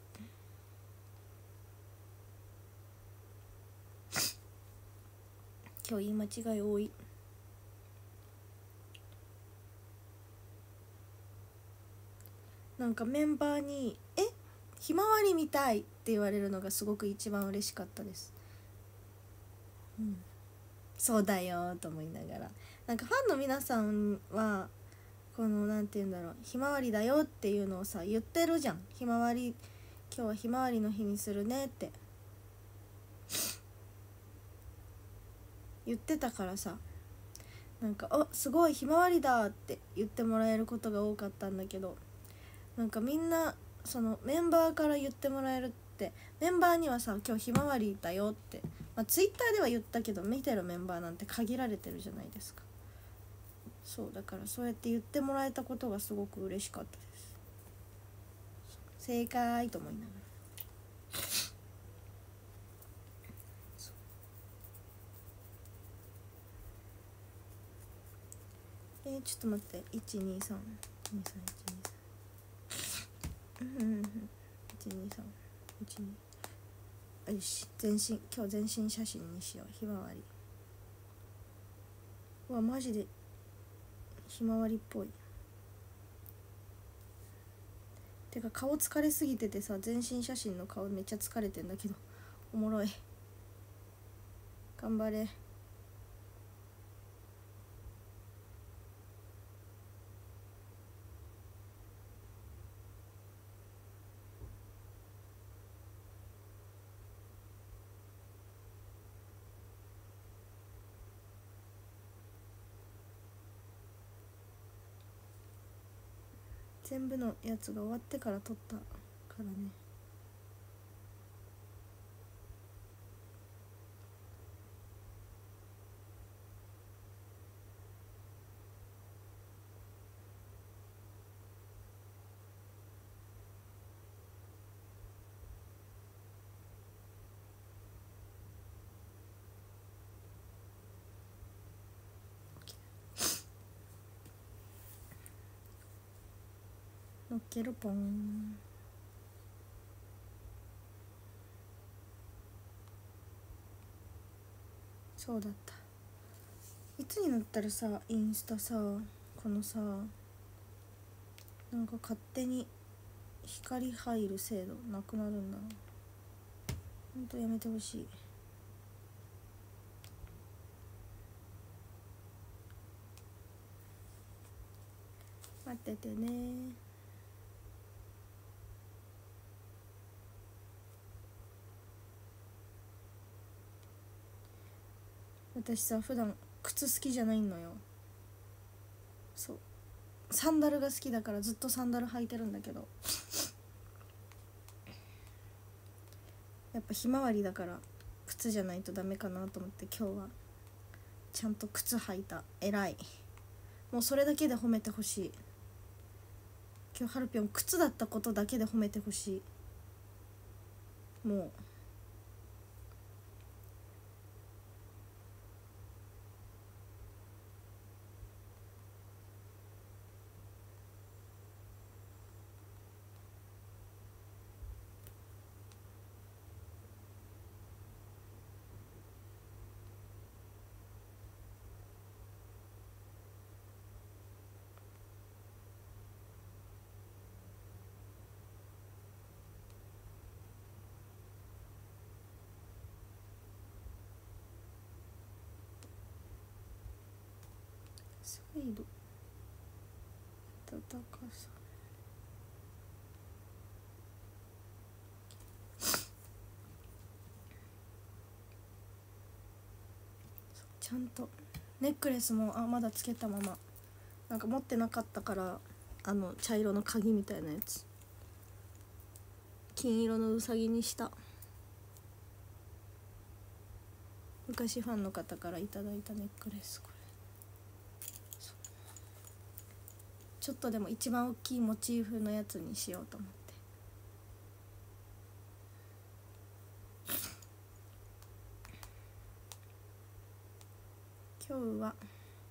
今日言い間違い多い。なんかメンバーにひまわりみたいって言われるのがすごく一番嬉しかったです。そうだよと思いながら、なんかファンの皆さんはこのなんて言うんだろう、ひまわりだよっていうのをさ言ってるじゃん。ひまわり、今日はひまわりの日にするねって言ってたからさ、なんかすごいひまわりだって言ってもらえることが多かったんだけど、なんかみんなそのメンバーから言ってもらえるって、メンバーにはさ今日ひまわりだよって、ツイッターでは言ったけど見てるメンバーなんて限られてるじゃないですか。そうだからそうやって言ってもらえたことがすごく嬉しかったです。正解と思いながら。ちょっと待って、1232312よし、全身、今日全身写真にしよう。ひまわり、うわマジでひまわりっぽい。てか顔疲れすぎててさ、全身写真の顔めっちゃ疲れてんだけどおもろい。頑張れ。 全部のやつが終わってから撮ったからね。のっけるポン。そうだった。いつになったらさ、インスタさ、このさ、なんか勝手に光入る制度なくなるんだろう。ほんとやめてほしい。待っててね。私さ、普段靴好きじゃないのよ。そう、サンダルが好きだからずっとサンダル履いてるんだけど、やっぱひまわりだから靴じゃないとダメかなと思って今日はちゃんと靴履いた。偉い。もうそれだけで褒めてほしい。今日ハルピョン靴だったことだけで褒めてほしい。もうサイド暖かさ。ちゃんとネックレスもまだつけたまま、なんか持ってなかったから、茶色の鍵みたいなやつ金色のうさぎにした。昔ファンの方からいただいたネックレス。これちょっとでも一番大きいモチーフのやつにしようと思って。今日は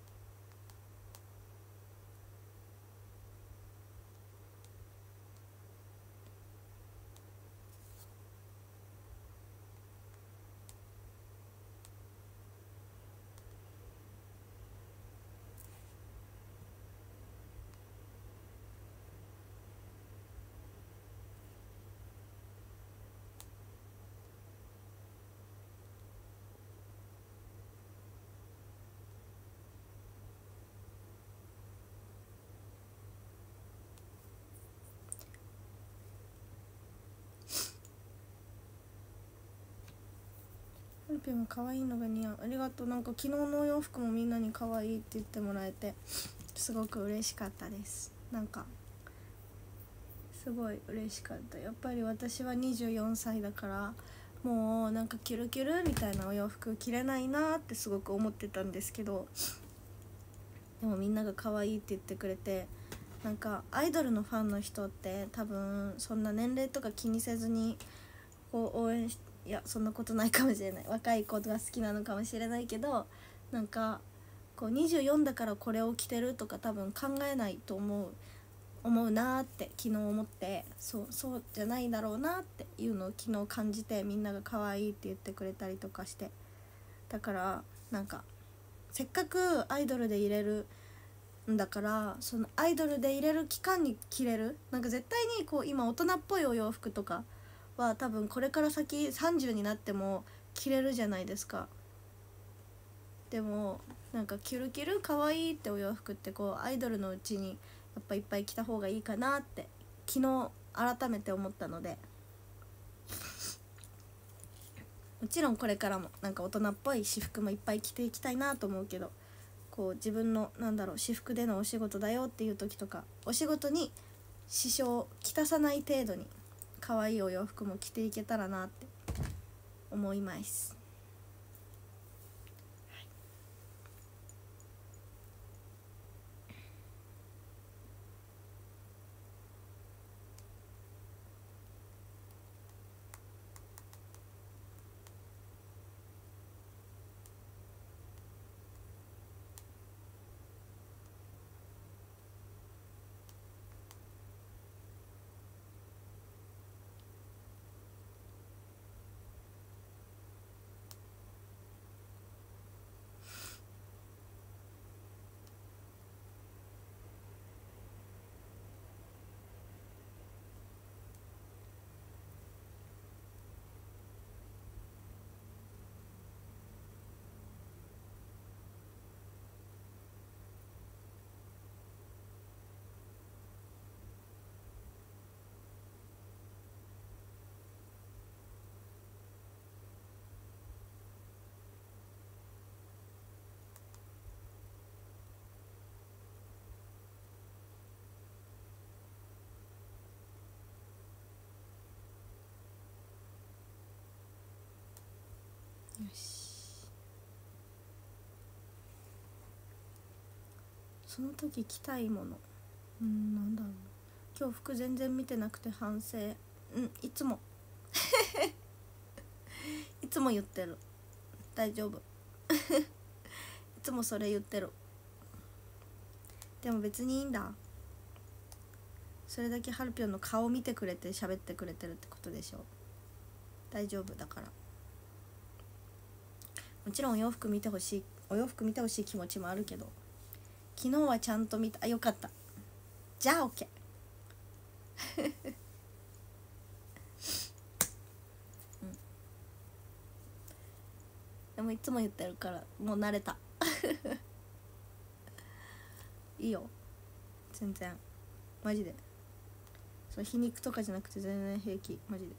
ハルピョンも可愛いのが似合う。ありがとう。なんか昨日のお洋服もみんなに可愛いって言ってもらえてすごく嬉しかったです。なんかすごい嬉しかった。やっぱり私は24歳だからもうなんかキュルキュルみたいなお洋服着れないなってすごく思ってたんですけど、でもみんなが可愛いって言ってくれて、なんかアイドルのファンの人って多分そんな年齢とか気にせずにこう応援し、いやそんなことないかもしれない。若い子が好きなのかもしれないけど、なんかこう24だからこれを着てるとか多分考えないと思うなーって昨日思って、そうじゃないだろうなっていうのを昨日感じて、みんなが可愛いって言ってくれたりとかして、だからなんかせっかくアイドルで入れるんだから、そのアイドルで入れる期間に着れる、なんか絶対にこう今大人っぽいお洋服とかは多分これから先30になっても着れるじゃないですか。でもなんかキュルキュル可愛いってお洋服ってこうアイドルのうちにやっぱいっぱい着た方がいいかなって昨日改めて思ったので、もちろんこれからもなんか大人っぽい私服もいっぱい着ていきたいなと思うけど、こう自分の私服でのお仕事だよっていう時とか、お仕事に支障きたさない程度に可愛いお洋服も着ていけたらなって思います。よし、その時着たいもの、なんだろう、今日服全然見てなくて反省。いつもいつも言ってる、大丈夫いつもそれ言ってる。でも別にいいんだ、それだけハルピョンの顔見てくれて喋ってくれてるってことでしょ。大丈夫だから。もちろんお洋服見てほしい気持ちもあるけど、昨日はちゃんと見た。よかった、じゃあ OK でもいつも言ってるからもう慣れたいいよ全然、マジで。それ皮肉とかじゃなくて全然平気、マジで。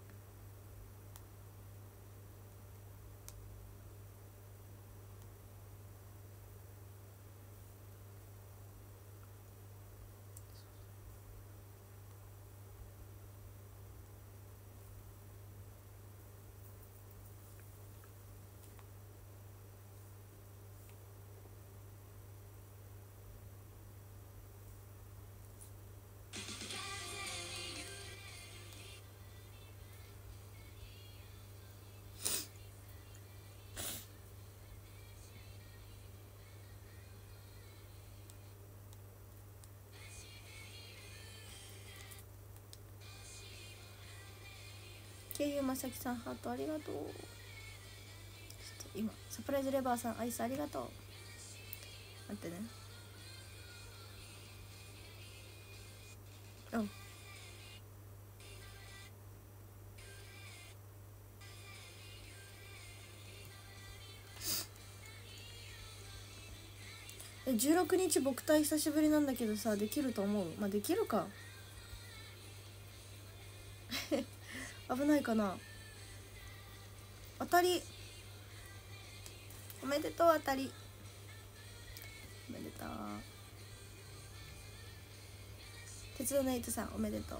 経由まさきさんハートありがとう。ちょっと今サプライズレバーさんアイスありがとう。待ってね。16日僕体久しぶりなんだけどさ、できると思う？まあできるか危ないかな。当たりおめでとう、当たりおめでとう。鉄道のエイトさんおめでとう。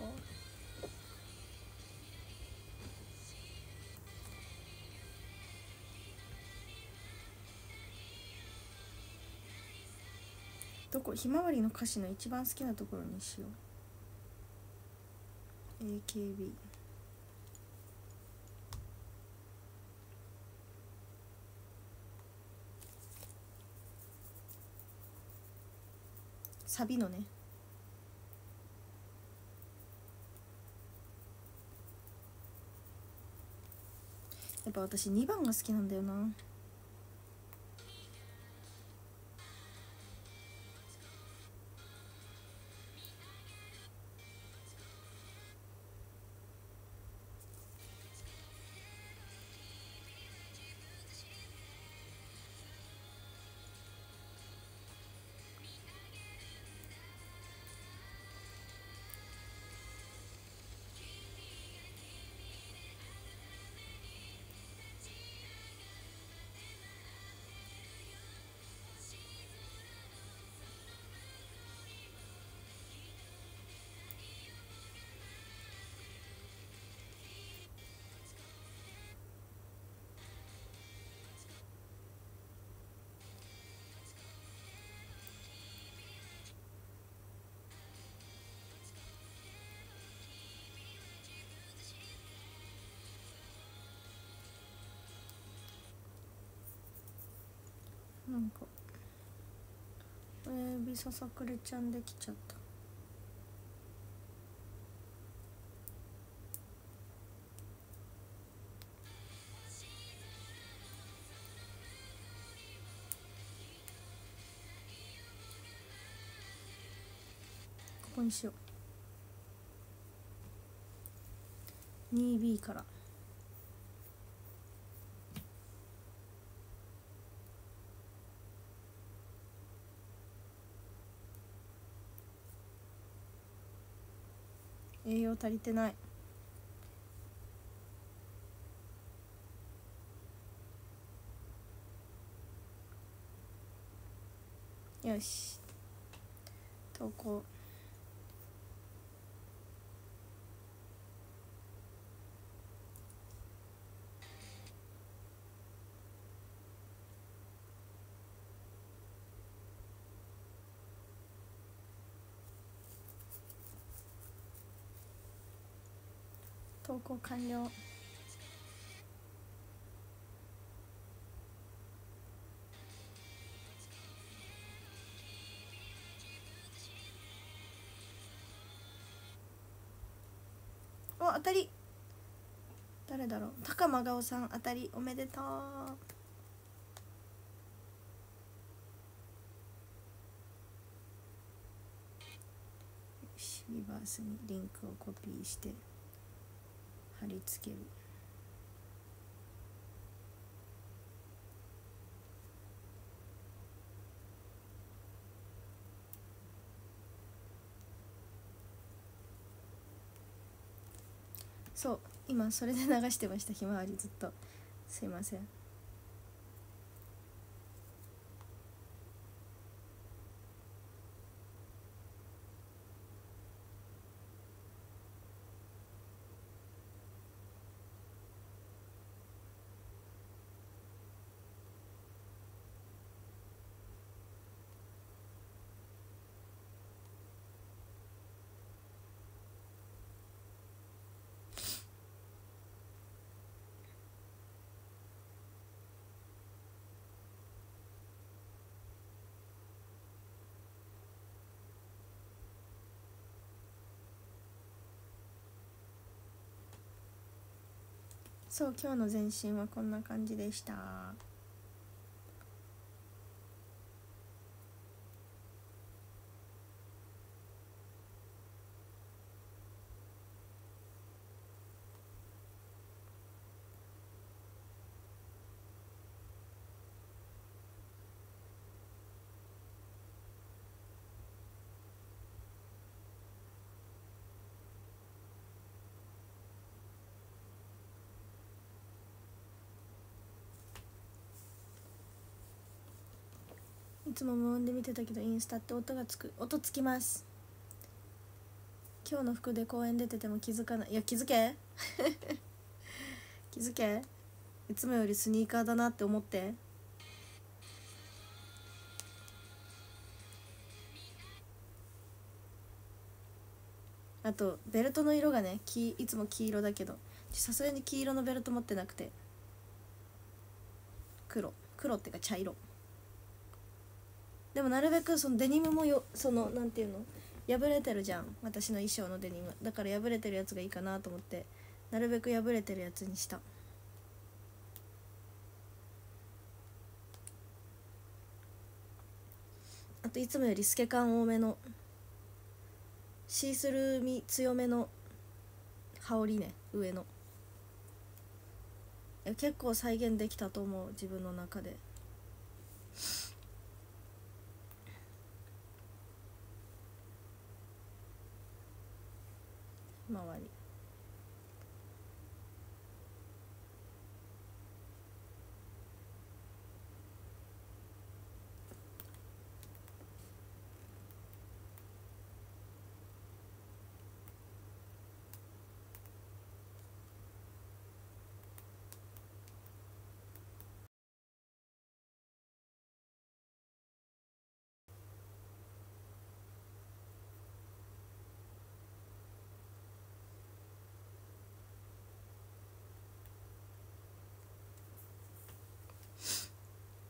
どこ、ひまわりの歌詞の一番好きなところにしよう。 AKB サビのね。やっぱ私2番が好きなんだよな。 なんか親指ささくれちゃんできちゃった。ここにしよう。 2B から栄養足りてない。よし、投稿。投稿完了。お、当たり。誰だろう。高間顔さん、当たりおめでとう。よし、リバースにリンクをコピーして貼り付ける。そう、今それで流してました。ひまわりずっと。すいません。そう、今日の前進はこんな感じでした。いつも無音で見てたけどインスタって音つきます。今日の服で公園出てても気づかない。いや、気づけ気づけ。いつもよりスニーカーだなって思って。あとベルトの色がね、いつも黄色だけどさすがに黄色のベルト持ってなくて、黒っていうか茶色。でもなるべくそのデニムもそのなんていうの、破れてるじゃん私の衣装のデニムだから、破れてるやつがいいかなと思ってなるべく破れてるやつにした。あといつもより透け感多めのシースルー味強めの羽織ね、上の。いや結構再現できたと思う、自分の中で。周り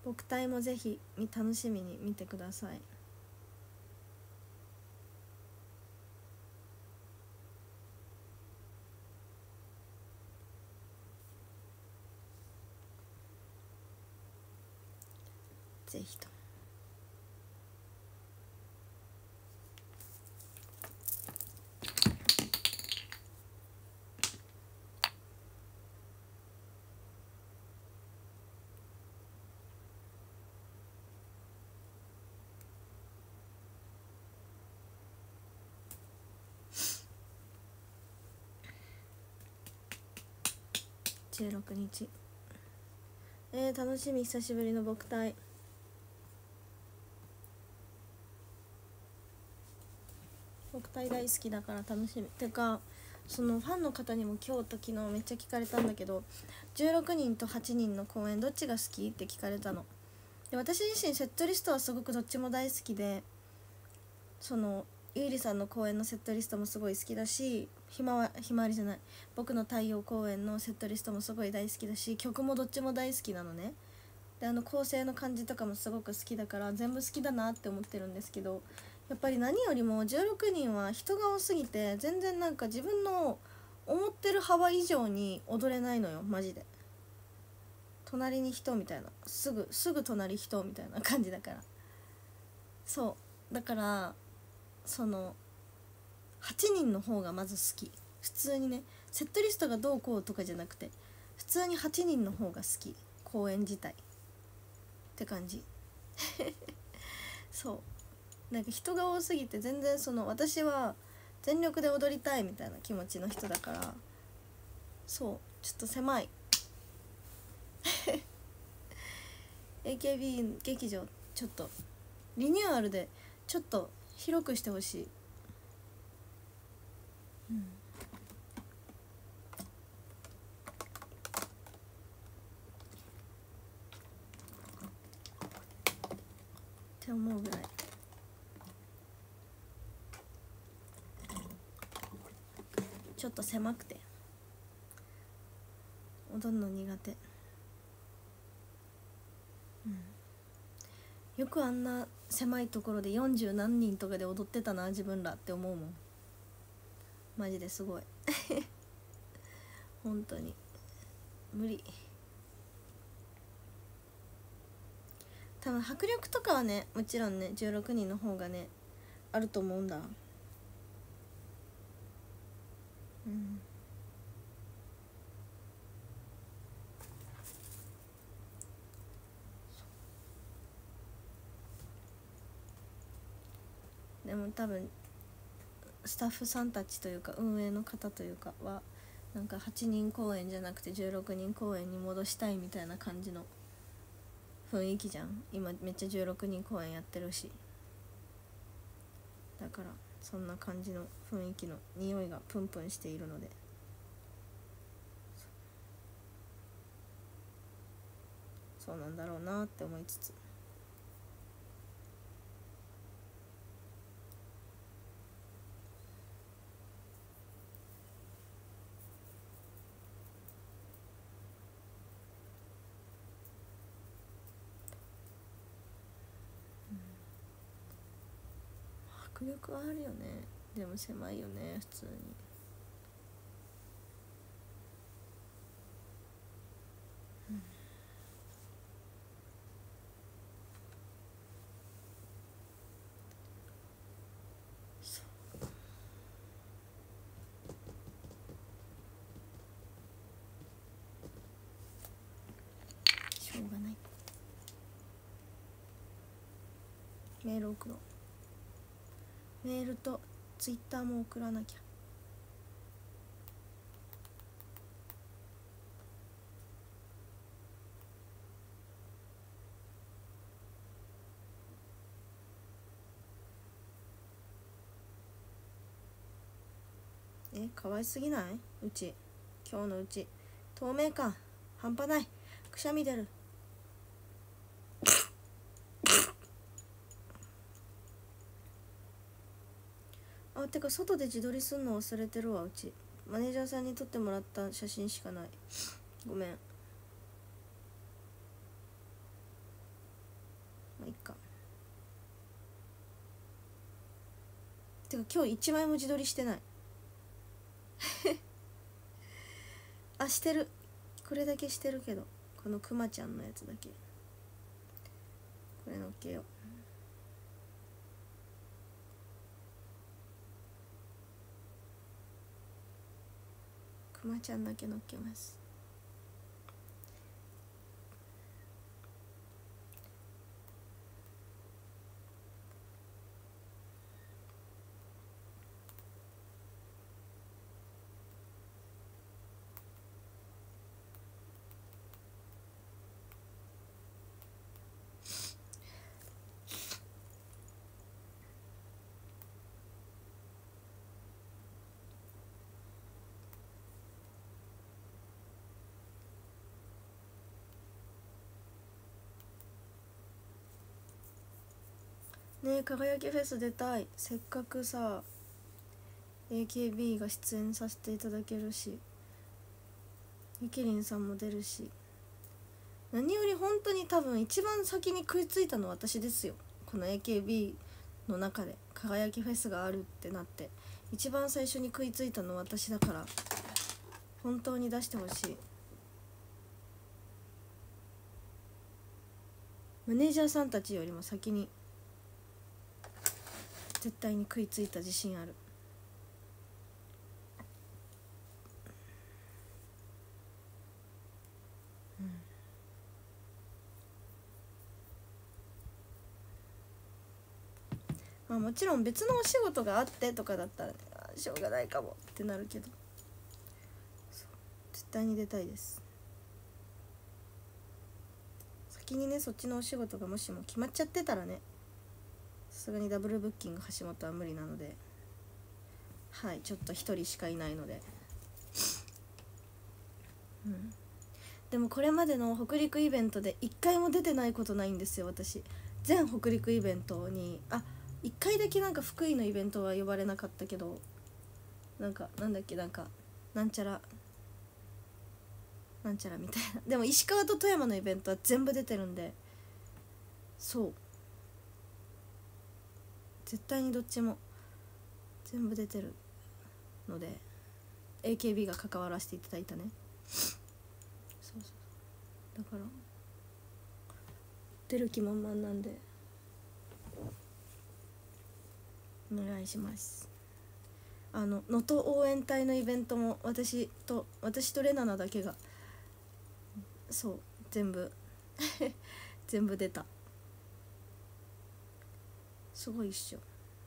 僕隊もぜひ楽しみに見てください。ぜひと。16日楽しみ。久しぶりの僕隊。僕隊大好きだから楽しみ。てかそのファンの方にも今日と昨日めっちゃ聞かれたんだけど、16人と8人の公演どっちが好きって聞かれたので、私自身セットリストはすごくどっちも大好きで、そのゆいりさんの公演のセットリストもすごい好きだし、ひまわりじゃない、僕の太陽公演のセットリストもすごい大好きだし、曲もどっちも大好きなのね。で構成の感じとかもすごく好きだから全部好きだなって思ってるんですけど、やっぱり何よりも16人は人が多すぎて全然なんか自分の思ってる幅以上に踊れないのよマジで。隣に人みたいな、すぐ隣人みたいな感じだから。そうだからその8人の方がまず好き。普通にね、セットリストがどうこうとかじゃなくて普通に8人の方が好き、公演自体って感じそうなんか人が多すぎて全然私は全力で踊りたいみたいな気持ちの人だから、そうちょっと狭いAKB 劇場ちょっとリニューアルでちょっと広くしてほしい。って思うぐらい。ちょっと狭くて踊るの苦手。よくあんな狭いところで40何人とかで踊ってたな自分らって思うもん。マジですごい本当に無理。多分迫力とかはね、もちろんね16人の方がねあると思うんだ。でも多分スタッフさんたちというか運営の方というかはなんか8人公演じゃなくて16人公演に戻したいみたいな感じの雰囲気じゃん。今めっちゃ16人公演やってるし、だからそんな感じの雰囲気の匂いがプンプンしているので、そうなんだろうなって思いつつ、迫力はあるよね。でも狭いよね普通に。しょうがない。メール送ろう。メールとツイッターも送らなきゃ。可愛すぎない？うち今日のうち透明感半端ない。くしゃみ出る。てか外で自撮りすんの忘れてるわ。うちマネージャーさんに撮ってもらった写真しかない。ごめん。 あいっか。てか今日一枚も自撮りしてないあ、してる。これだけしてるけど、このくまちゃんのやつだけこれのっけよう。くまちゃんだけのっけます。ねえ、輝きフェス出たい。せっかくさ AKB が出演させていただけるし、ゆきりんさんも出るし、何より本当に多分一番先に食いついたのは私ですよ。この AKB の中で輝きフェスがあるってなって一番最初に食いついたのは私だから、本当に出してほしい。マネージャーさんたちよりも先に絶対に食いついた自信ある。まあ、もちろん別のお仕事があってとかだったら、ね、しょうがないかもってなるけど、絶対に出たいです。先にね、そっちのお仕事がもしも決まっちゃってたらね、さすがにダブルブッキング橋本は無理なので、はい、ちょっと一人しかいないので、でもこれまでの北陸イベントで1回も出てないことないんですよ。私全北陸イベントに1回だけなんか福井のイベントは呼ばれなかったけど、なんだっけ、なんちゃらみたいな。でも石川と富山のイベントは全部出てるんで、そう絶対にどっちも全部出てるので AKB が関わらせていただいたね。そうだから出る気満々なんでお願いします。能登応援隊のイベントも私とレナナだけがそう全部全部出た。すごいっしょ。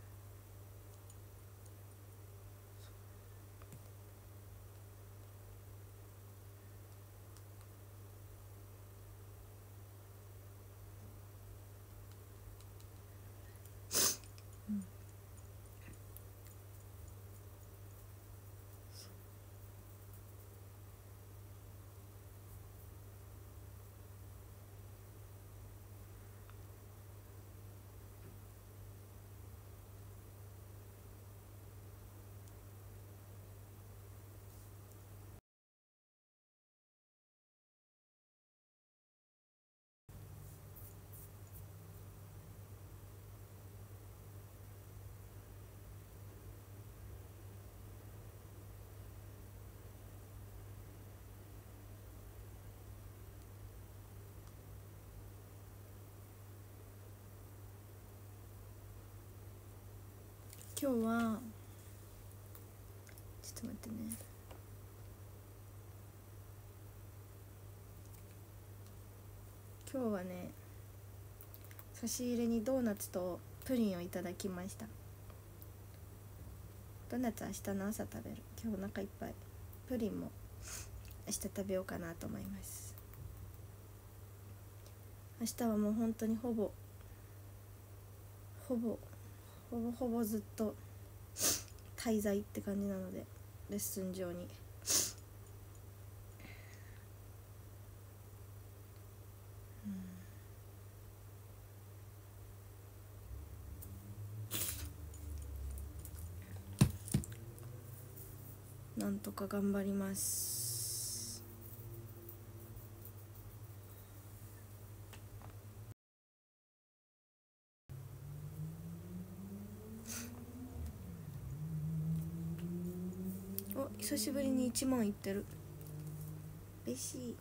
今日はちょっと待ってね。今日はね、差し入れにドーナツとプリンをいただきました。ドーナツ明日の朝食べる。今日お腹いっぱい。プリンも明日食べようかなと思います。明日はもう本当にほぼずっと滞在って感じなので、レッスン上になんとか頑張ります。 久しぶりに1万いってる。嬉しい。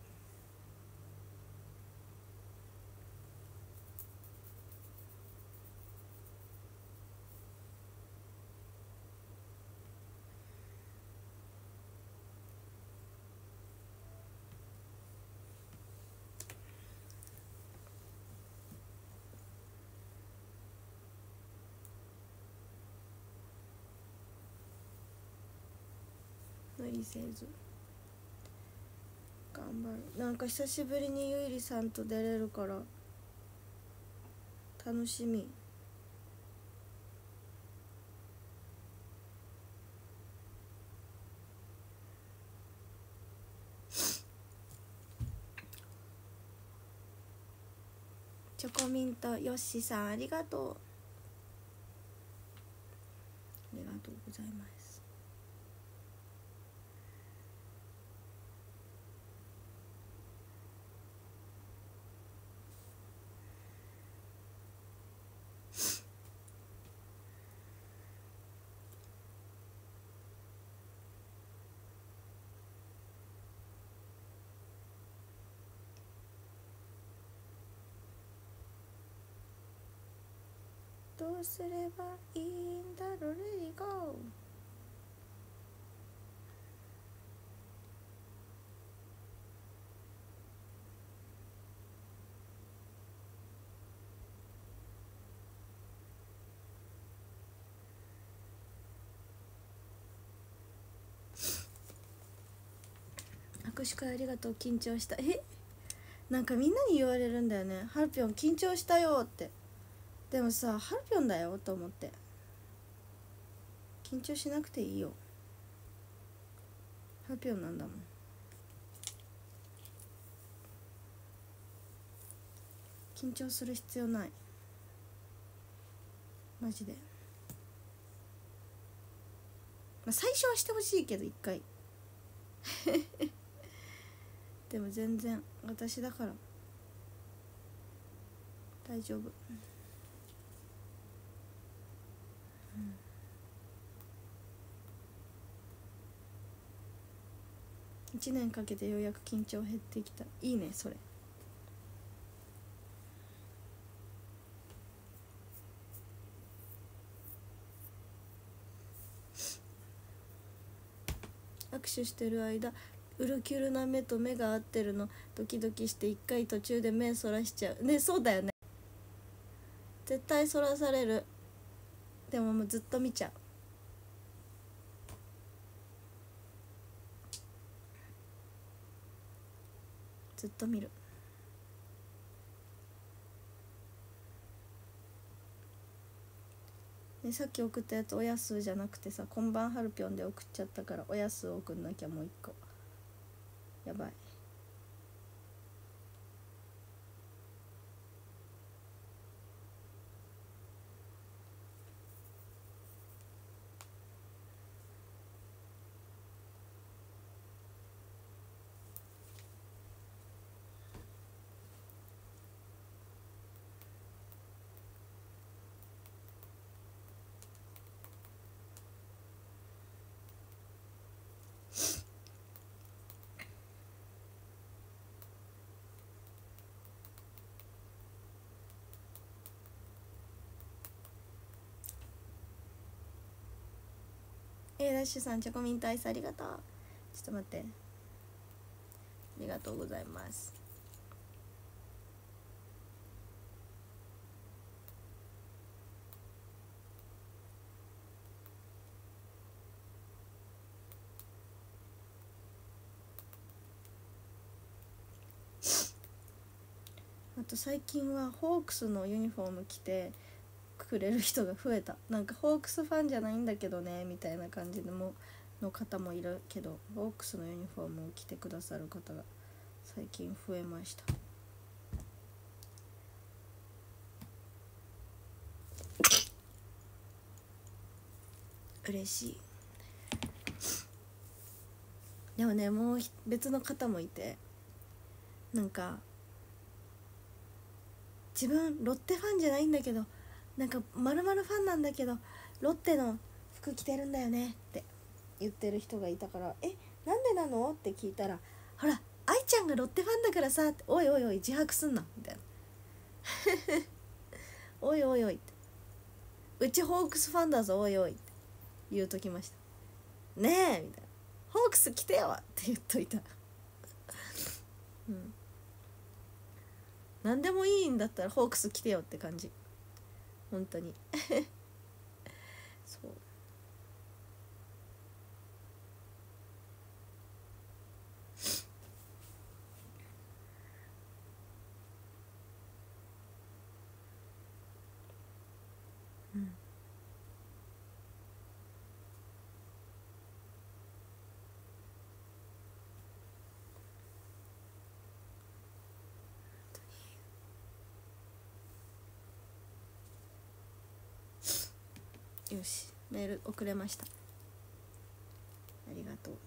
無理せず頑張る。なんか久しぶりにゆいりさんと出れるから楽しみ。チョコミントよっしさんありがとう。ありがとうございます。どうすればいいんだろう、レディゴー。握手会ありがとう。緊張した。なんかみんなに言われるんだよね、ハルピョン緊張したよって。でもさ、ハルピョンだよと思って、緊張しなくていいよ、ハルピョンなんだもん。緊張する必要ない、マジで。まあ、最初はしてほしいけど一回でも全然私だから大丈夫。1年かけてようやく緊張減ってきた。いいねそれ。握手してる間ウルキュルな目と目が合ってるのドキドキして一回途中で目そらしちゃうね。そうだよね、絶対そらされる。でももうずっと見ちゃう。ずっと見る。ね、さっき送ったやつおやすじゃなくてさ、こんばんはるぴょんで送っちゃったからおやすを送んなきゃ。もう一個やばい。ダッシュさんチョコミントアイスありがとう。ちょっと待って、ありがとうございます。あと最近はホークスのユニフォーム着てくれる人が増えた。なんかホークスファンじゃないんだけどねみたいな感じの方もいるけど、ホークスのユニフォームを着てくださる方が最近増えました。嬉しい。でもね、もう別の方もいて、なんか自分ロッテファンじゃないんだけど、なんかまるまるファンなんだけどロッテの服着てるんだよねって言ってる人がいたから「え、なんでなの?」って聞いたら「ほら愛ちゃんがロッテファンだからさ」って「おいおいおい自白すんな」みたいなおいおいおいって、うちホークスファンだぞおいおいって言うときました。ねえみたいな、ホークス来てよって言っといたうん、何でもいいんだったらホークス来てよって感じ、本当にそう、うん、よしメール送れました、ありがとう。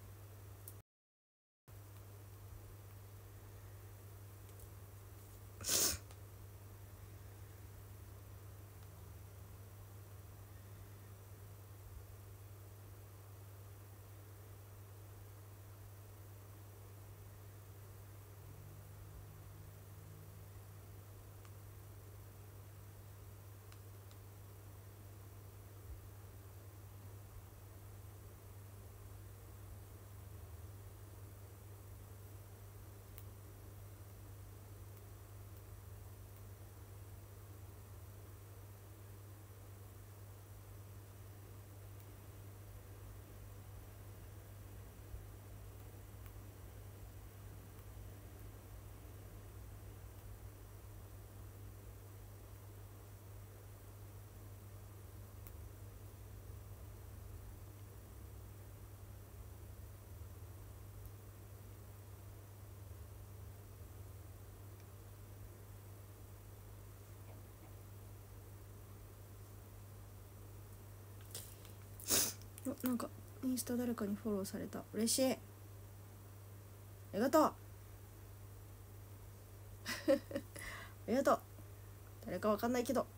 なんかインスタ誰かにフォローされた、嬉しい、ありがとうありがとう、誰かわかんないけどあ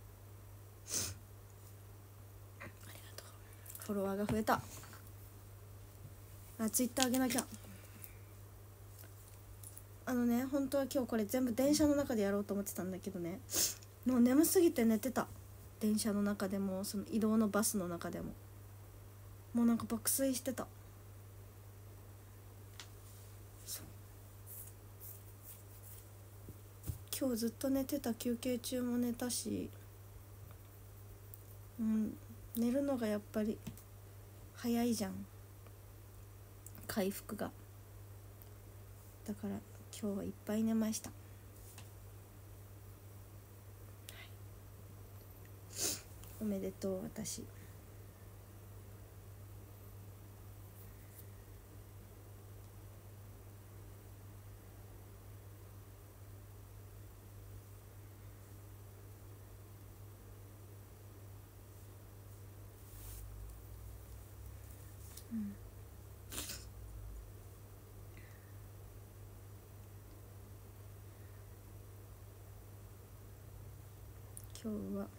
りがとう。フォロワーが増えた。ツイッターあげなきゃ。本当は今日これ全部電車の中でやろうと思ってたんだけどね、もう眠すぎて寝てた。電車の中でもその移動のバスの中でももうなんか爆睡してた。今日ずっと寝てた、休憩中も寝たし、寝るのがやっぱり早いじゃん、回復が。だから今日はいっぱい寝ました。おめでとう私。今日は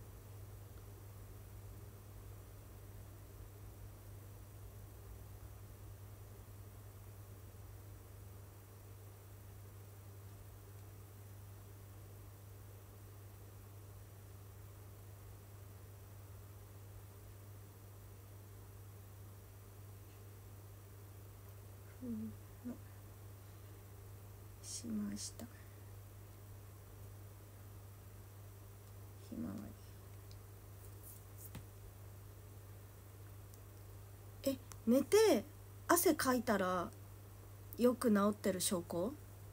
しました。ひまわり。寝て汗かいたらよく治ってる証拠？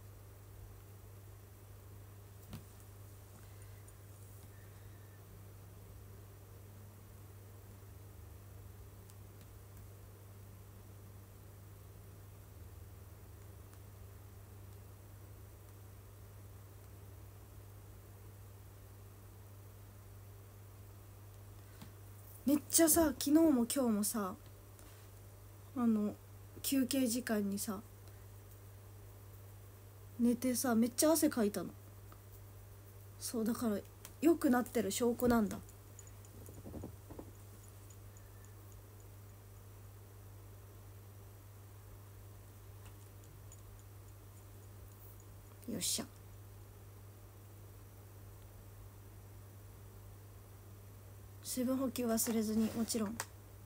めっちゃさ、昨日も今日もさ、休憩時間にさ寝てさ、めっちゃ汗かいたの。そうだから良くなってる証拠なんだ。 よっしゃ。水分補給忘れずに、もちろん。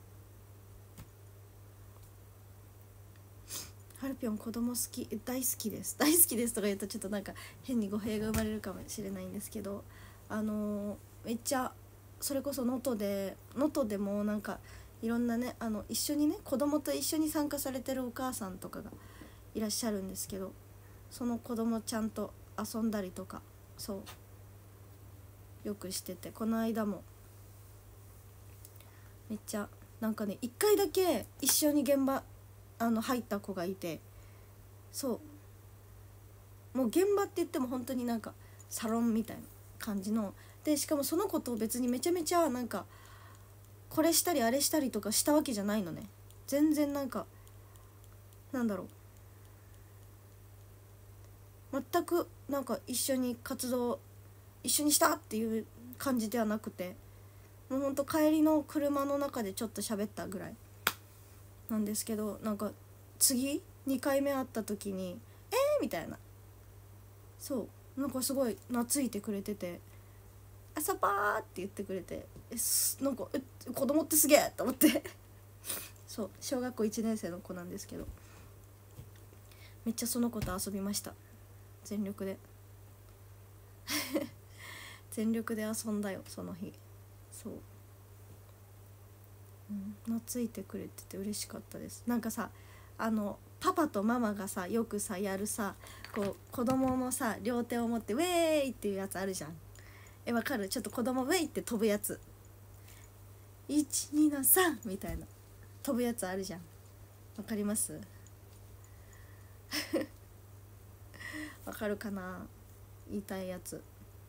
ハルピョン子供好き、大好きです、大好きですとか言うとちょっとなんか変に語弊が生まれるかもしれないんですけど、めっちゃそれこそ能登でもなんかいろんなね、一緒にね、子供と一緒に参加されてるお母さんとかがいらっしゃるんですけど、その子供ちゃんと遊んだりとか、そうよくしてて、この間もめっちゃなんかね、1回だけ一緒に現場入った子がいて、そうもう現場って言っても本当になんかサロンみたいな感じので、しかもその子と別にめちゃめちゃなんかこれしたりあれしたりとかしたわけじゃないのね。全然なんかなんだろう、全くなんか一緒に活動一緒にしたっていう感じではなくて、もうほんと帰りの車の中でちょっと喋ったぐらいなんですけど、なんか次2回目会った時にみたいな、そうなんかすごい懐いてくれてて、朝ばーって言ってくれて、なんか子供ってすげえと思ってそう小学校1年生の子なんですけど、めっちゃその子と遊びました。全力で全力で遊んだよその日。そう、懐いてくれてて嬉しかったです。なんかさ、パパとママがさよくさやるさ、こう子供のさ両手を持ってウェーイっていうやつあるじゃん。わかる？ちょっと子供ウェイって飛ぶやつ、12の3みたいな飛ぶやつあるじゃん。わかります？わかるかな、言いたいやつ。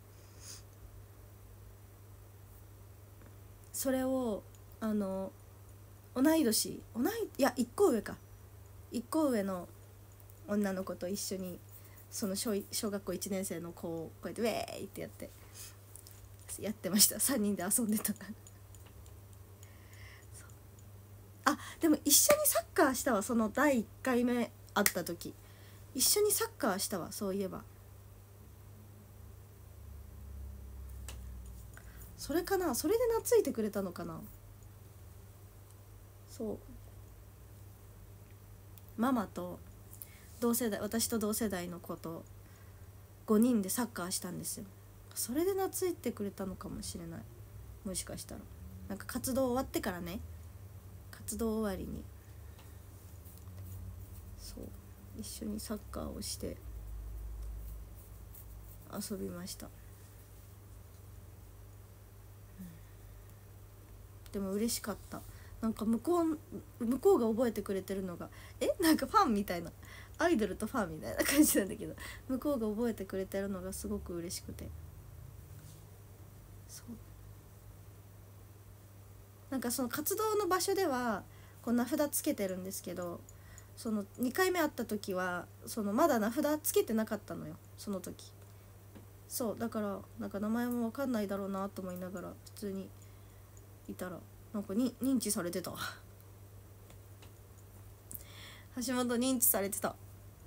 それを同い年いや1個上か、1個上の女の子と一緒にその小学校1年生の子をこうやってウェーイってやってました。3人で遊んでたあ、でも一緒にサッカーしたわ。その第1回目会った時一緒にサッカーしたわ、そういえば。それかな、それで懐いてくれたのかな。そうママと同世代、私と同世代の子と5人でサッカーしたんですよ。それで懐いてくれたのかもしれない、もしかしたら。なんか活動終わってからね、活動終わりにそう一緒にサッカーをして遊びました。でも嬉しかった。なんか向こうが覚えてくれてるのがなんかファンみたいな、アイドルとファンみたいな感じなんだけど、向こうが覚えてくれてるのがすごく嬉しくて、そうなんかその活動の場所ではこう名札つけてるんですけど、その2回目会った時はそのまだ名札つけてなかったのよ、その時。そうだからなんか名前も分かんないだろうなと思いながら普通にいたら、なんか認知されてた橋本認知されてた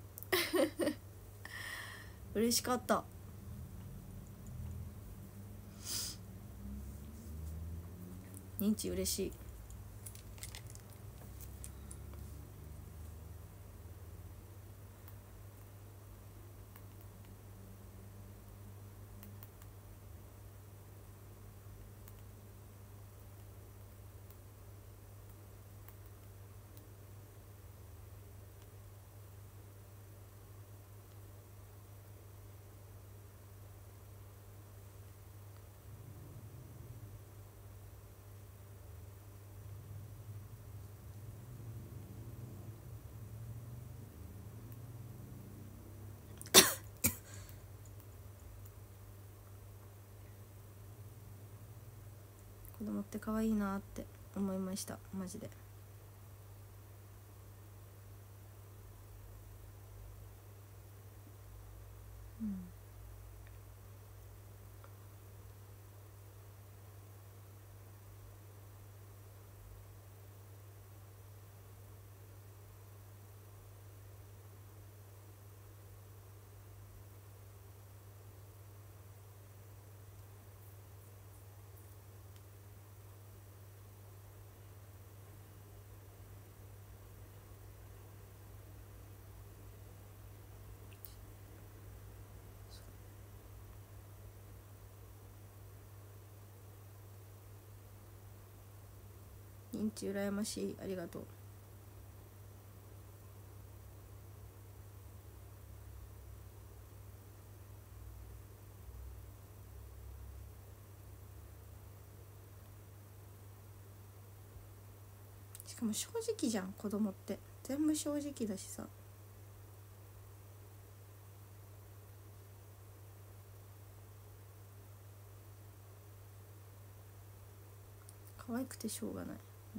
嬉しかった。認知嬉しい。子供って可愛いなって思いました、マジで。 インチ羨ましい、ありがとう。しかも正直じゃん、子供って全部正直だしさ。可愛くてしょうがない、も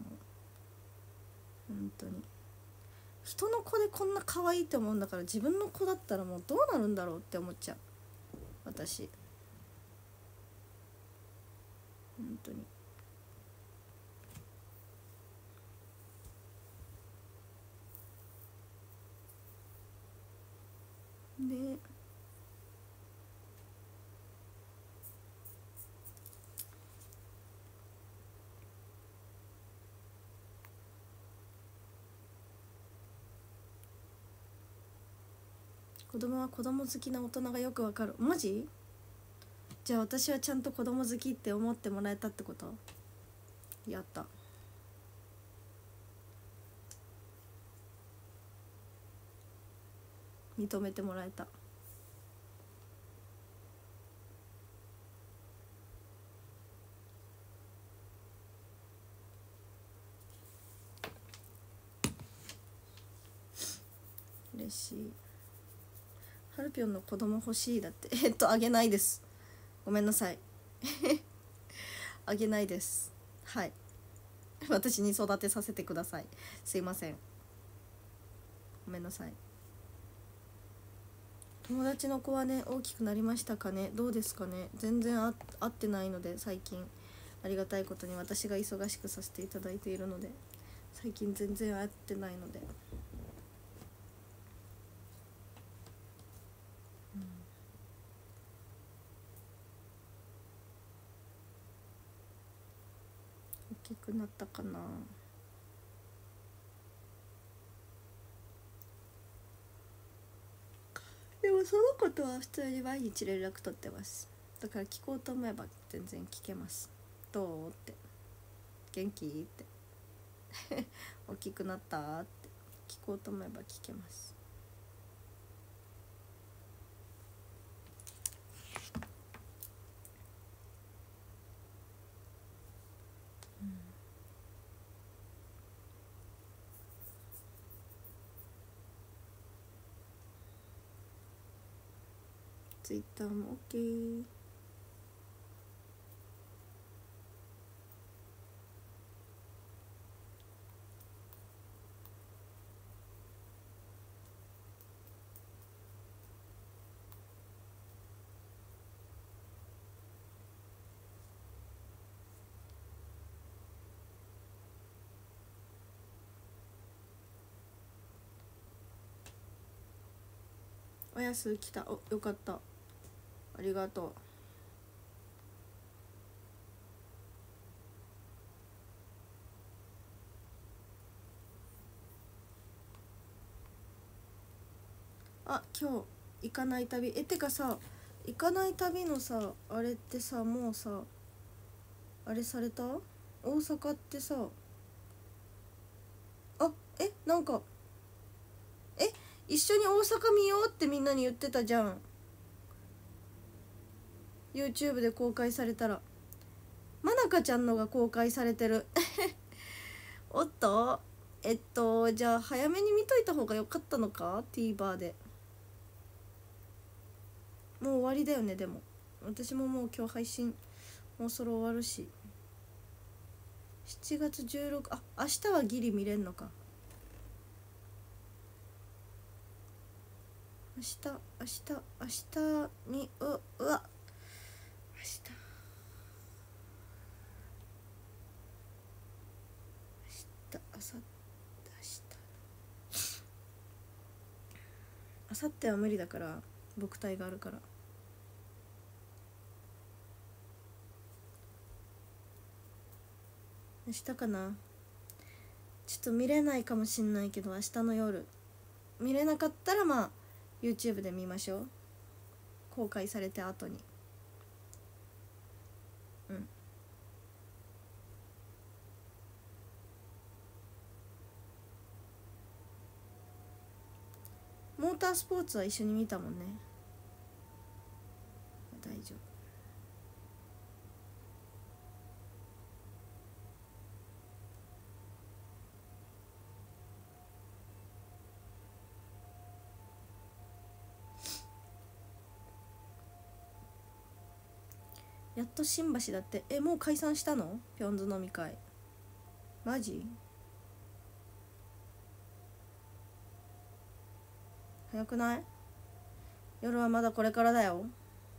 う本当に。人の子でこんな可愛いって思うんだから、自分の子だったらもうどうなるんだろうって思っちゃう、私本当に。で子供は子供好きな大人がよくわかる。マジ？じゃあ私はちゃんと子供好きって思ってもらえたってこと？やった。認めてもらえた。嬉しい。ハルピョンの子供欲しいだって。あげないです、ごめんなさい。あげないです、はい。私に育てさせてください、すいません、ごめんなさい。友達の子はね、大きくなりましたかね、どうですかね。全然会ってないので、最近ありがたいことに私が忙しくさせていただいているので、最近全然会ってないので、大きくなったかな。でもその子とは普通に毎日連絡取ってます。だから聞こうと思えば全然聞けます。どうって元気って大きくなったって聞こうと思えば聞けます。ツイッターも OK。 おやす来た。お、よかった、ありがとう。あ、今日行かない旅、てかさ、行かない旅のさ、あれってさ、もうさ、あれされた？大阪ってさ、あ、なんか、一緒に大阪見ようってみんなに言ってたじゃん。 YouTube で公開されたら。まなかちゃんのが公開されてる。おっと、じゃあ早めに見といた方が良かったのか？ TVer で。もう終わりだよね。でも私ももう今日配信もうそろ終わるし。7月16、明日はギリ見れんのか。明日にうわ明日、明後日は無理だから、僕隊があるから。明日かな。ちょっと見れないかもしんないけど、明日の夜見れなかったらまあ YouTube で見ましょう、公開されて後に。うん。 モータースポーツは一緒に見たもんね。大丈夫。やっと新橋だって。もう解散したの？ピョンズ飲み会。マジ？早くない？夜はまだこれからだよ。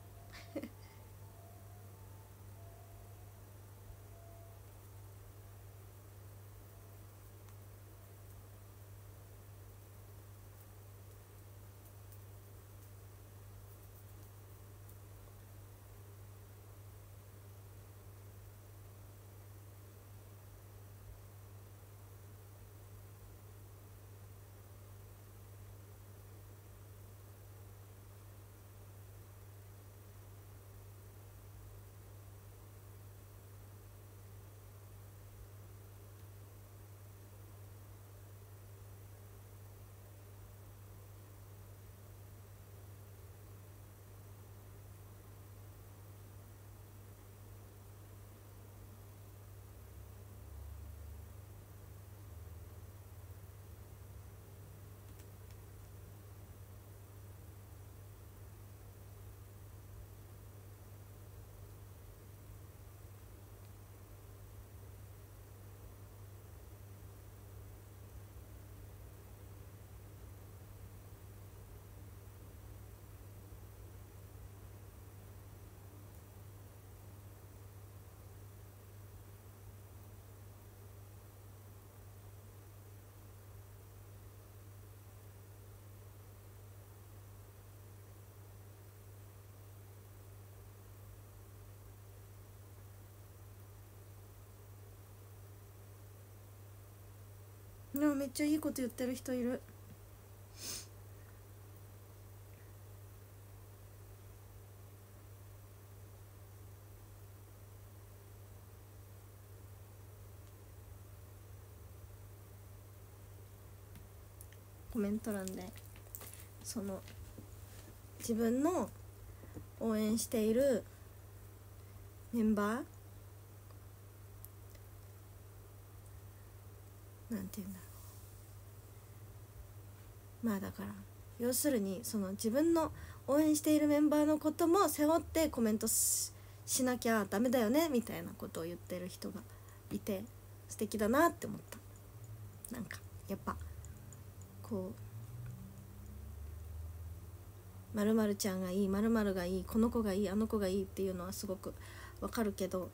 でもめっちゃいいこと言ってる人いる。コメント欄でその自分の応援しているメンバーなんていうんだろう、まあだから要するにその自分の応援しているメンバーのことも背負ってコメント しなきゃダメだよねみたいなことを言ってる人がいて素敵だなって思った。なんかやっぱこう〇〇ちゃんがいい、〇〇がいい、この子がいい、あの子がいいっていうのはすごくわかるけど、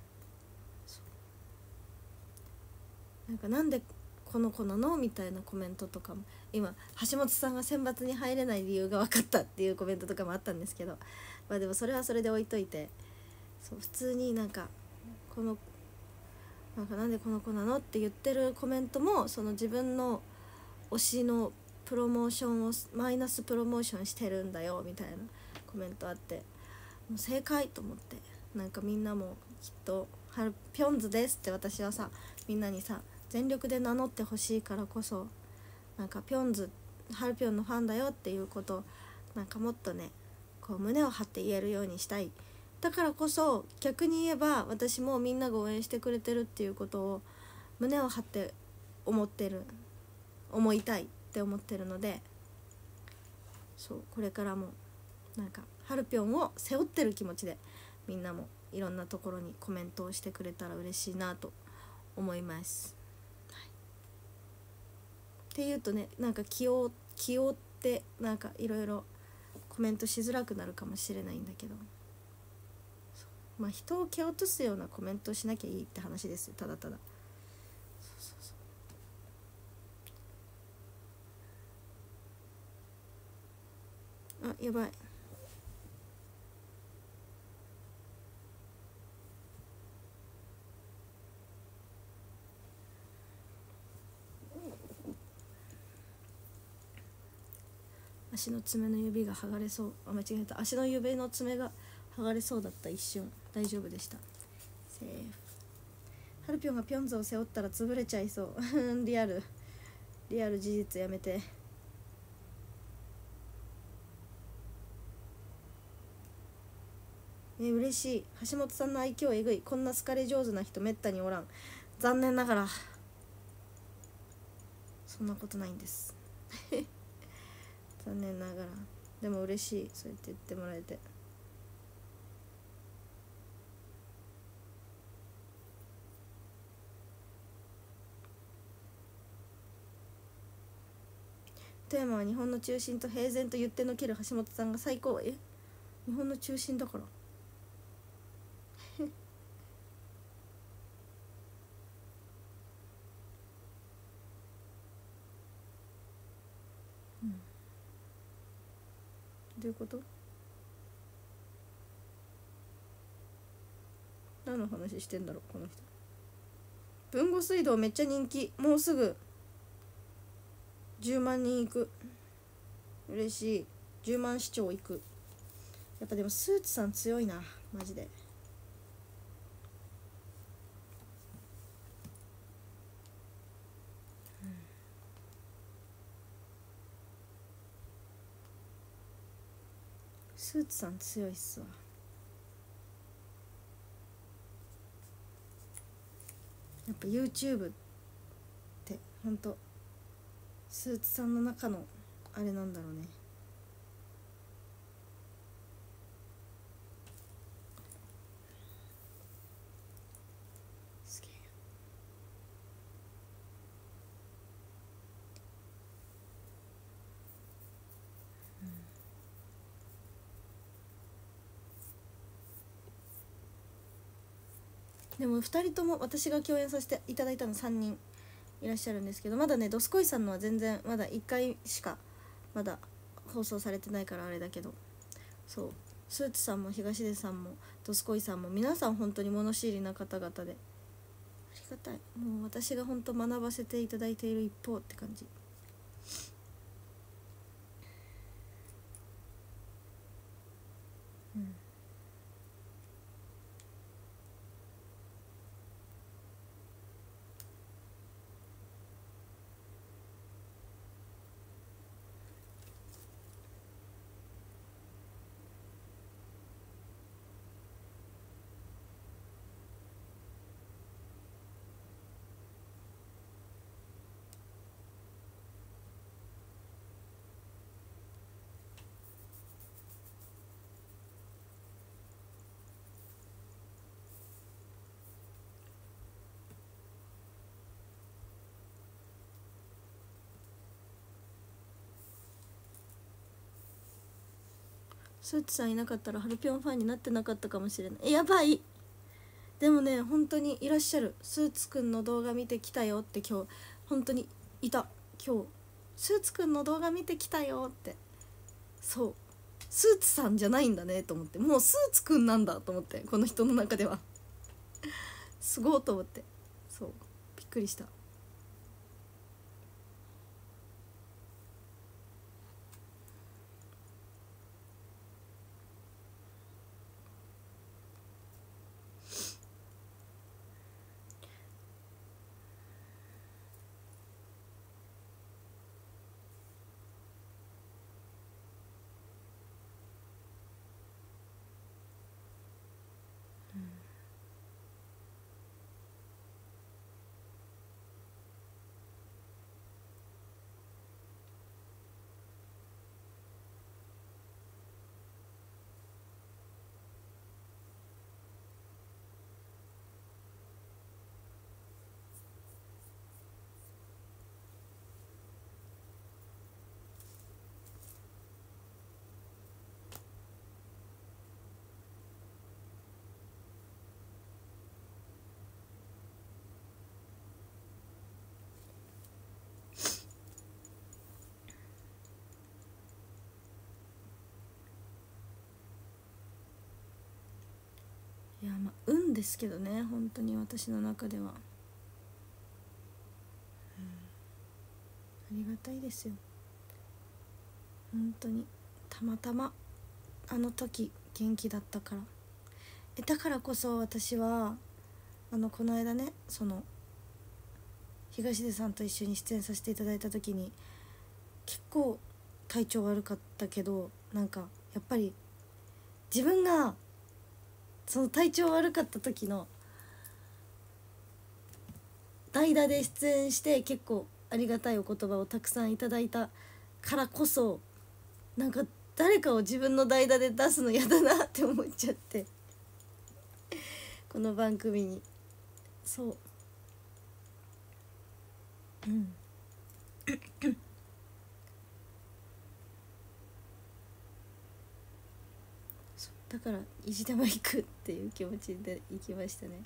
なんかなんでこの子なのみたいなコメントとかも、今橋本さんが選抜に入れない理由が分かったっていうコメントとかもあったんですけど、まあでもそれはそれで置いといて、そう普通になんかこのなんかなんでこの子なのって言ってるコメントも、その自分の推しのプロモーションをマイナスプロモーションしてるんだよみたいなコメントあって、もう正解と思って、なんかみんなもきっとピョンズですって私はさみんなにさ全力で名乗ってほしいからこそ、なんかピョンズハルピョンのファンだよっていうことをなんかもっとねこう胸を張って言えるようにしたい。だからこそ逆に言えば私もみんなが応援してくれてるっていうことを胸を張って思いたいって思ってるので、そうこれからもなんかハルピョンを背負ってる気持ちでみんなもいろんなところにコメントをしてくれたら嬉しいなと思います、はい、っていうとね、なんか気負ってなんかいろいろコメントしづらくなるかもしれないんだけど、まあ人を蹴落とすようなコメントをしなきゃいいって話ですよ、ただただ。あ、やばい。足の爪の指が剥がれそう。あ、間違えた。足の指の爪が剥がれそうだった。一瞬大丈夫でした。セーフ。ハルピョンがピョンズを背負ったら潰れちゃいそうリアル事実やめて。 嬉しい。橋本さんの愛嬌えぐい。こんな好かれ上手な人めったにおらん。残念ながらそんなことないんです残念ながら。でも嬉しい、そうやって言ってもらえて。テーマは日本の中心と平然と言ってのける橋本さんが最高。日本の中心だからどういうこと？何の話してんだろうこの人。豊後水道めっちゃ人気。もうすぐ10万人いく。嬉しい。10万視聴いく。やっぱでもスーツさん強いなマジで。スーツさん強いっすわ。やっぱ YouTube ってほんとスーツさんの中のあれなんだろうね。すげえ。でも2人とも私が共演させていただいたの3人いらっしゃるんですけど、まだねどすこいさんのは全然まだ1回しかまだ放送されてないからあれだけど、そうスーツさんも東出さんもどすこいさんも皆さん本当に物知りな方々でありがたい。もう私が本当学ばせていただいている一方って感じ。スーツさんいなかったらハルピョンファンになってなかったかもしれない。やばい。でもね本当にいらっしゃる。スーツくんの動画見てきたよって今日本当にいた。今日スーツくんの動画見てきたよって。そうスーツさんじゃないんだねと思って、もうスーツくんなんだと思って、この人の中ではすごいと思って、そうびっくりした。いやまあ運ですけどね本当に私の中では、ありがたいですよ本当に。たまたまあの時元気だったから。だからこそ私はこの間ねその東出さんと一緒に出演させていただいた時に結構体調悪かったけど、なんかやっぱり自分がその体調悪かった時の代打で出演して結構ありがたいお言葉をたくさんいただいたからこそ、なんか誰かを自分の代打で出すの嫌だなって思っちゃって、この番組に。そううんだから意地でも行くっていう気持ちで行きましたね。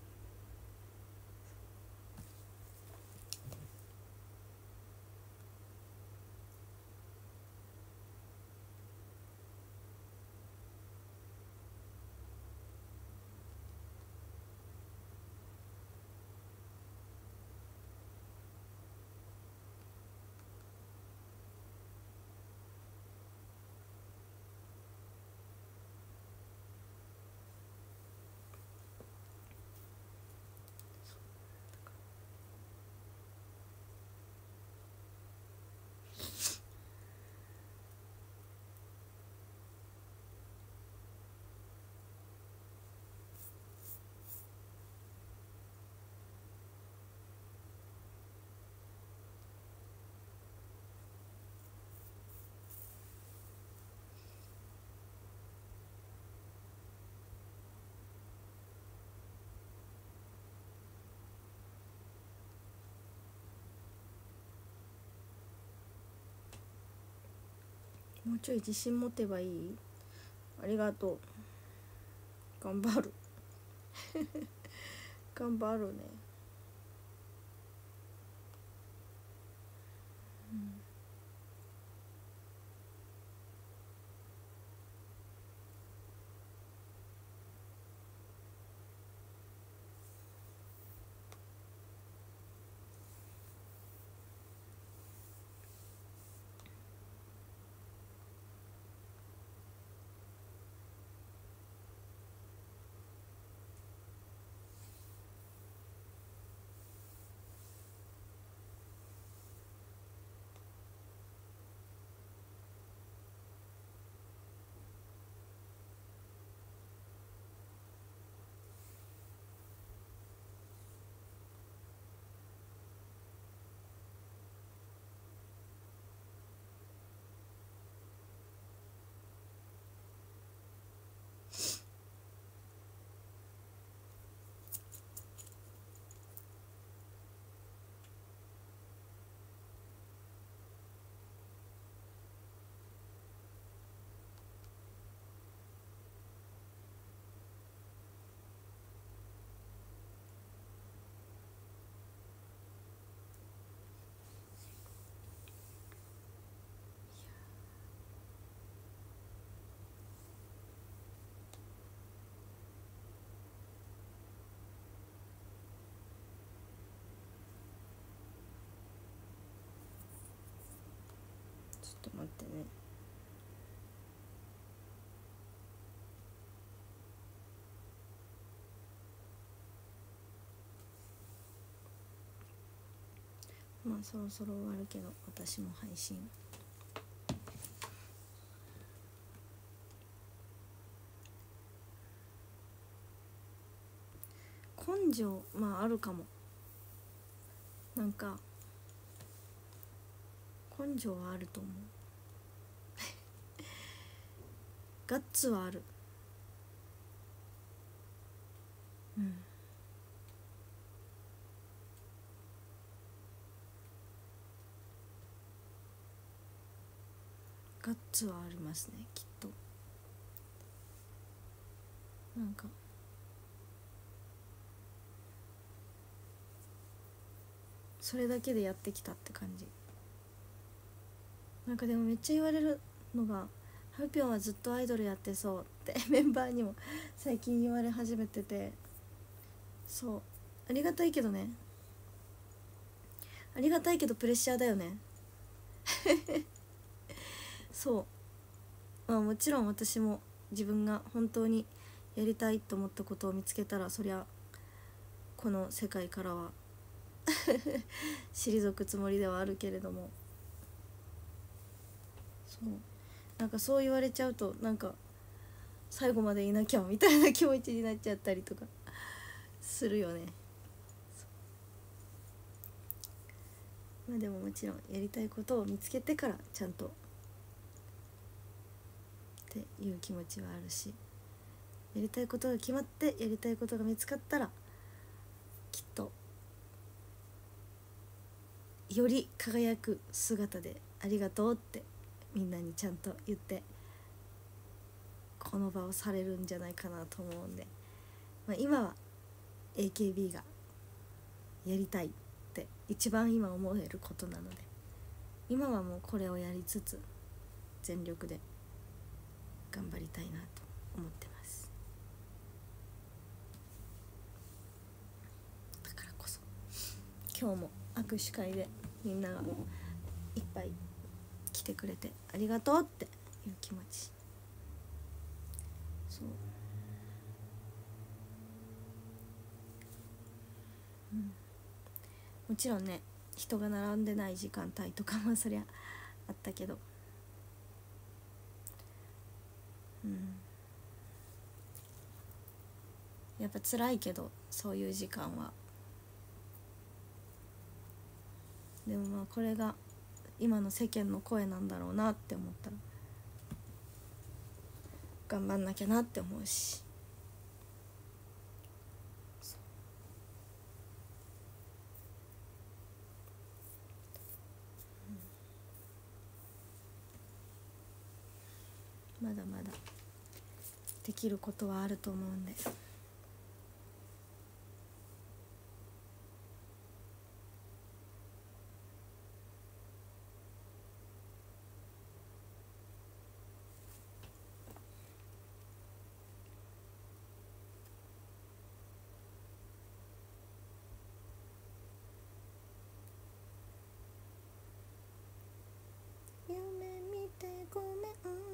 もうちょい自信持てばいい。ありがとう。頑張る頑張るね。ちょっと待ってね。まあそろそろ終わるけど、私も配信根性まああるかも。なんか根性はあると思うガッツはある。うんガッツはありますね、きっと。なんかそれだけでやってきたって感じ。なんかでもめっちゃ言われるのが、ハルピョンはずっとアイドルやってそうってメンバーにも最近言われ始めてて、そうありがたいけどね、ありがたいけどプレッシャーだよねそうまあもちろん私も自分が本当にやりたいと思ったことを見つけたら、そりゃこの世界からは退くつもりではあるけれども、そうなんかそう言われちゃうとなんか最後までいなきゃみたいな気持ちになっちゃったりとかするよね。まあでももちろんやりたいことを見つけてからちゃんとっていう気持ちはあるし、やりたいことが決まってやりたいことが見つかったらきっとより輝く姿でありがとうってみんなにちゃんと言ってこの場をされるんじゃないかなと思うんで、まあ、今は AKB がやりたいって一番今思えることなので、今はもうこれをやりつつ全力で頑張りたいなと思ってます。だからこそ今日も握手会でみんながいっぱい来てくれてありがとうっていう気持ち、そう、もちろんね人が並んでない時間帯とかもそりゃあったけど、やっぱ辛いけどそういう時間は。でもまあこれが今の世間の声なんだろうなって思ったら頑張んなきゃなって思うし、まだまだできることはあると思うんで。夢見てごめん、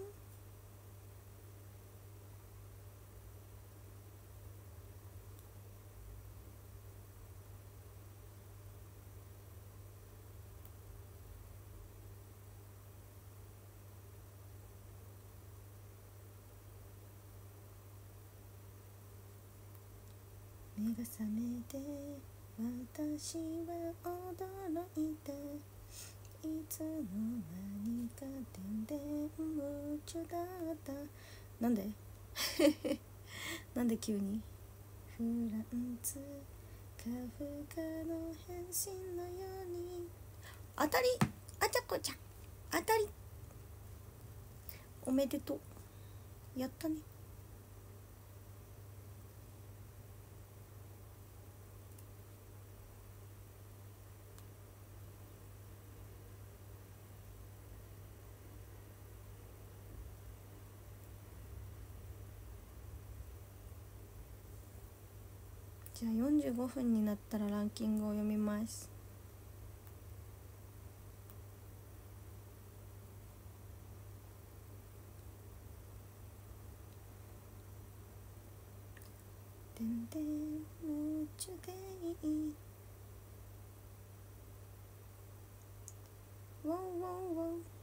目が覚めて私は驚いた、いつの間にか全然夢中だった。なんでなんで急にフランツカフカの変身のように当たり、あちゃこちゃん当たり、おめでとう、やったね。じゃあ45分になったらランキングを読みます。てんてん夢中でいい、ウォンウォンウォン、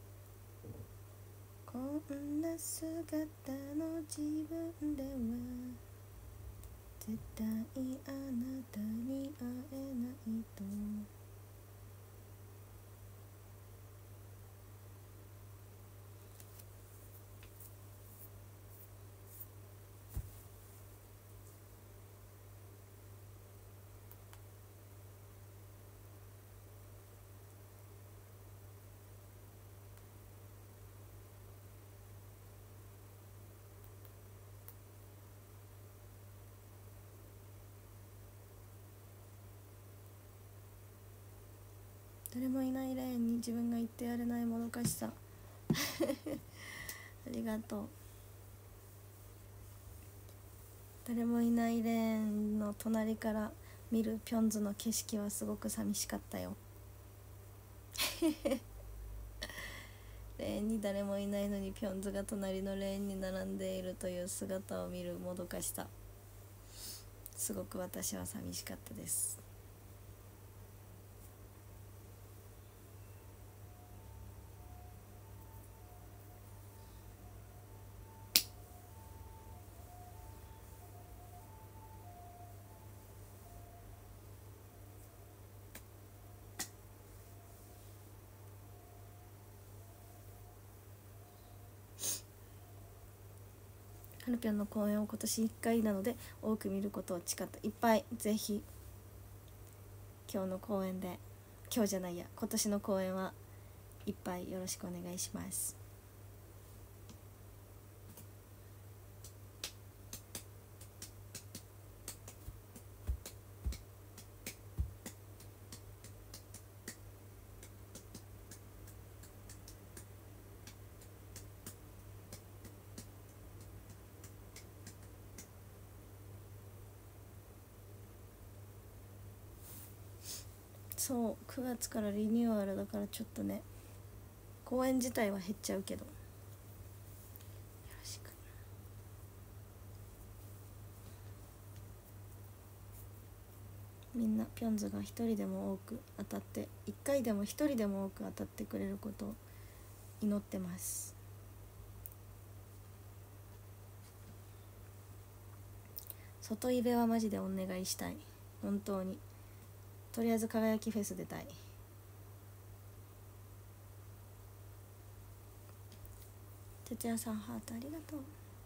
こんな姿の自分では絶対あなたに会えないと。誰もいないレーンに自分が行ってやれないもどかしさありがとう。誰もいないレーンの隣から見るピョンズの景色はすごく寂しかったよレーンに誰もいないのにピョンズが隣のレーンに並んでいるという姿を見るもどかしさ、すごく私は寂しかったです。 はるぴょんの公演を今年1回なので多く見ることを誓った。いっぱいぜひ今日の公演で、今日じゃないや、今年の公演はいっぱいよろしくお願いします。そう、9月からリニューアルだからちょっとね、公演自体は減っちゃうけど、よろしく。みんなピョンズが一人でも多く当たって、1回でも一人でも多く当たってくれることを祈ってます。外イベはマジでお願いしたい、本当に。とりあえず輝きフェス出たい。哲也さんハートありがとう。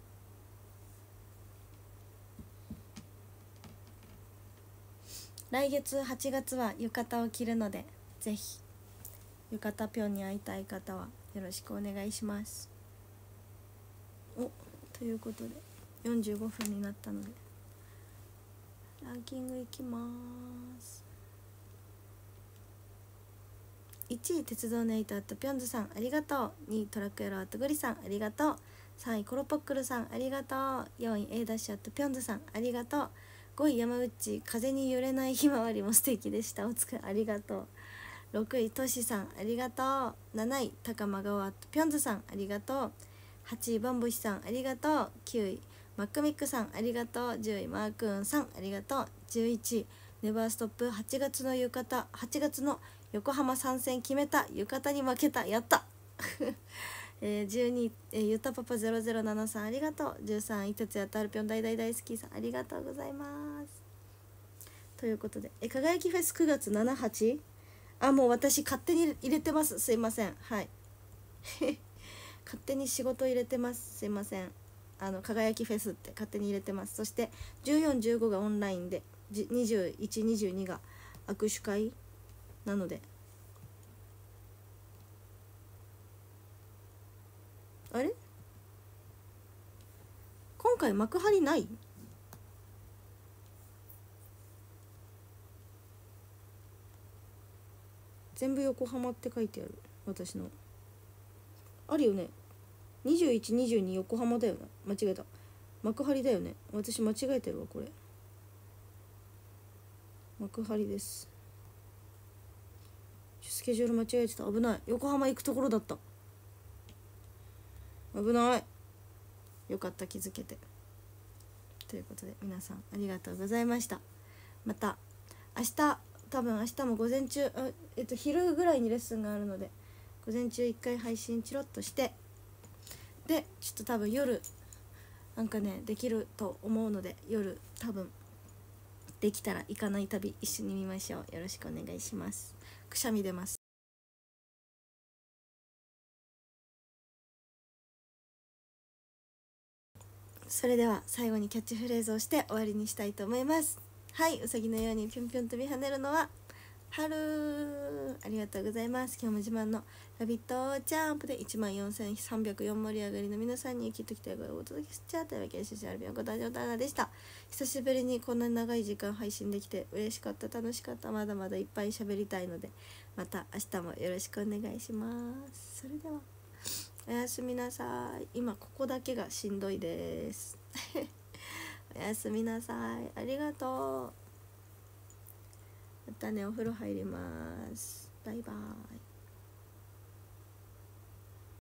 来月8月は浴衣を着るので、ぜひ浴衣ぴょんに会いたい方はよろしくお願いします。お、ということで45分になったのでランキングいきます。1位鉄道ネイターとぴょんずさんありがとう。2位トラックエロアットグリさんありがとう。3位コロポックルさんありがとう。4位 A ダッシュアットぴょんずさんありがとう。5位山内風に揺れないひまわりも素敵でした、おつくありがとう。6位としさんありがとう。7位高間川アットぴょんずさんありがとう。8位バンボシさんありがとう。9位マックミックさんありがとう。10位マークーンさんありがとう。11位ネバーストップ8月の浴衣、8月の横浜参戦決めた、浴衣に負けた、やった12位、ゆたパパ007さんありがとう。13位哲也とアルピョン大大大好きさんありがとうございます。ということで輝きフェス9月7、8、あ、もう私勝手に入れてます、すいません。はい勝手に仕事入れてます、すいません。輝きフェスって勝手に入れてます。そして14、15がオンラインで、21、22が握手会なので、あれ今回幕張ない？全部横浜って書いてある、私の。あるよね、21、22横浜だよな、間違えた、幕張だよね、私間違えてるわこれ、幕張です。スケジュール間違えてた、危ない、横浜行くところだった、危ない。よかった、気づけて。ということで皆さんありがとうございました。また明日、多分明日も午前中、昼ぐらいにレッスンがあるので、午前中1回配信チロッとして、でちょっと多分夜なんかねできると思うので、夜多分できたら行かない旅一緒に見ましょう。よろしくお願いします。くしゃみ出ます。それでは最後にキャッチフレーズをして終わりにしたいと思います。はい、うさぎのようにぴょんぴょん飛び跳ねるのは春。ありがとうございます。今日も自慢のラビットジャンプで14,304盛り上がりの皆さんにきっときたい声をお届けしちゃったわけで、アルビオンことジョタナでした。久しぶりにこんなに長い時間配信できて嬉しかった、楽しかった。まだまだいっぱい喋りたいので、また明日もよろしくお願いします。それではおやすみなさい。今ここだけがしんどいですおやすみなさい。ありがとう。またね、お風呂入ります。バイバイ。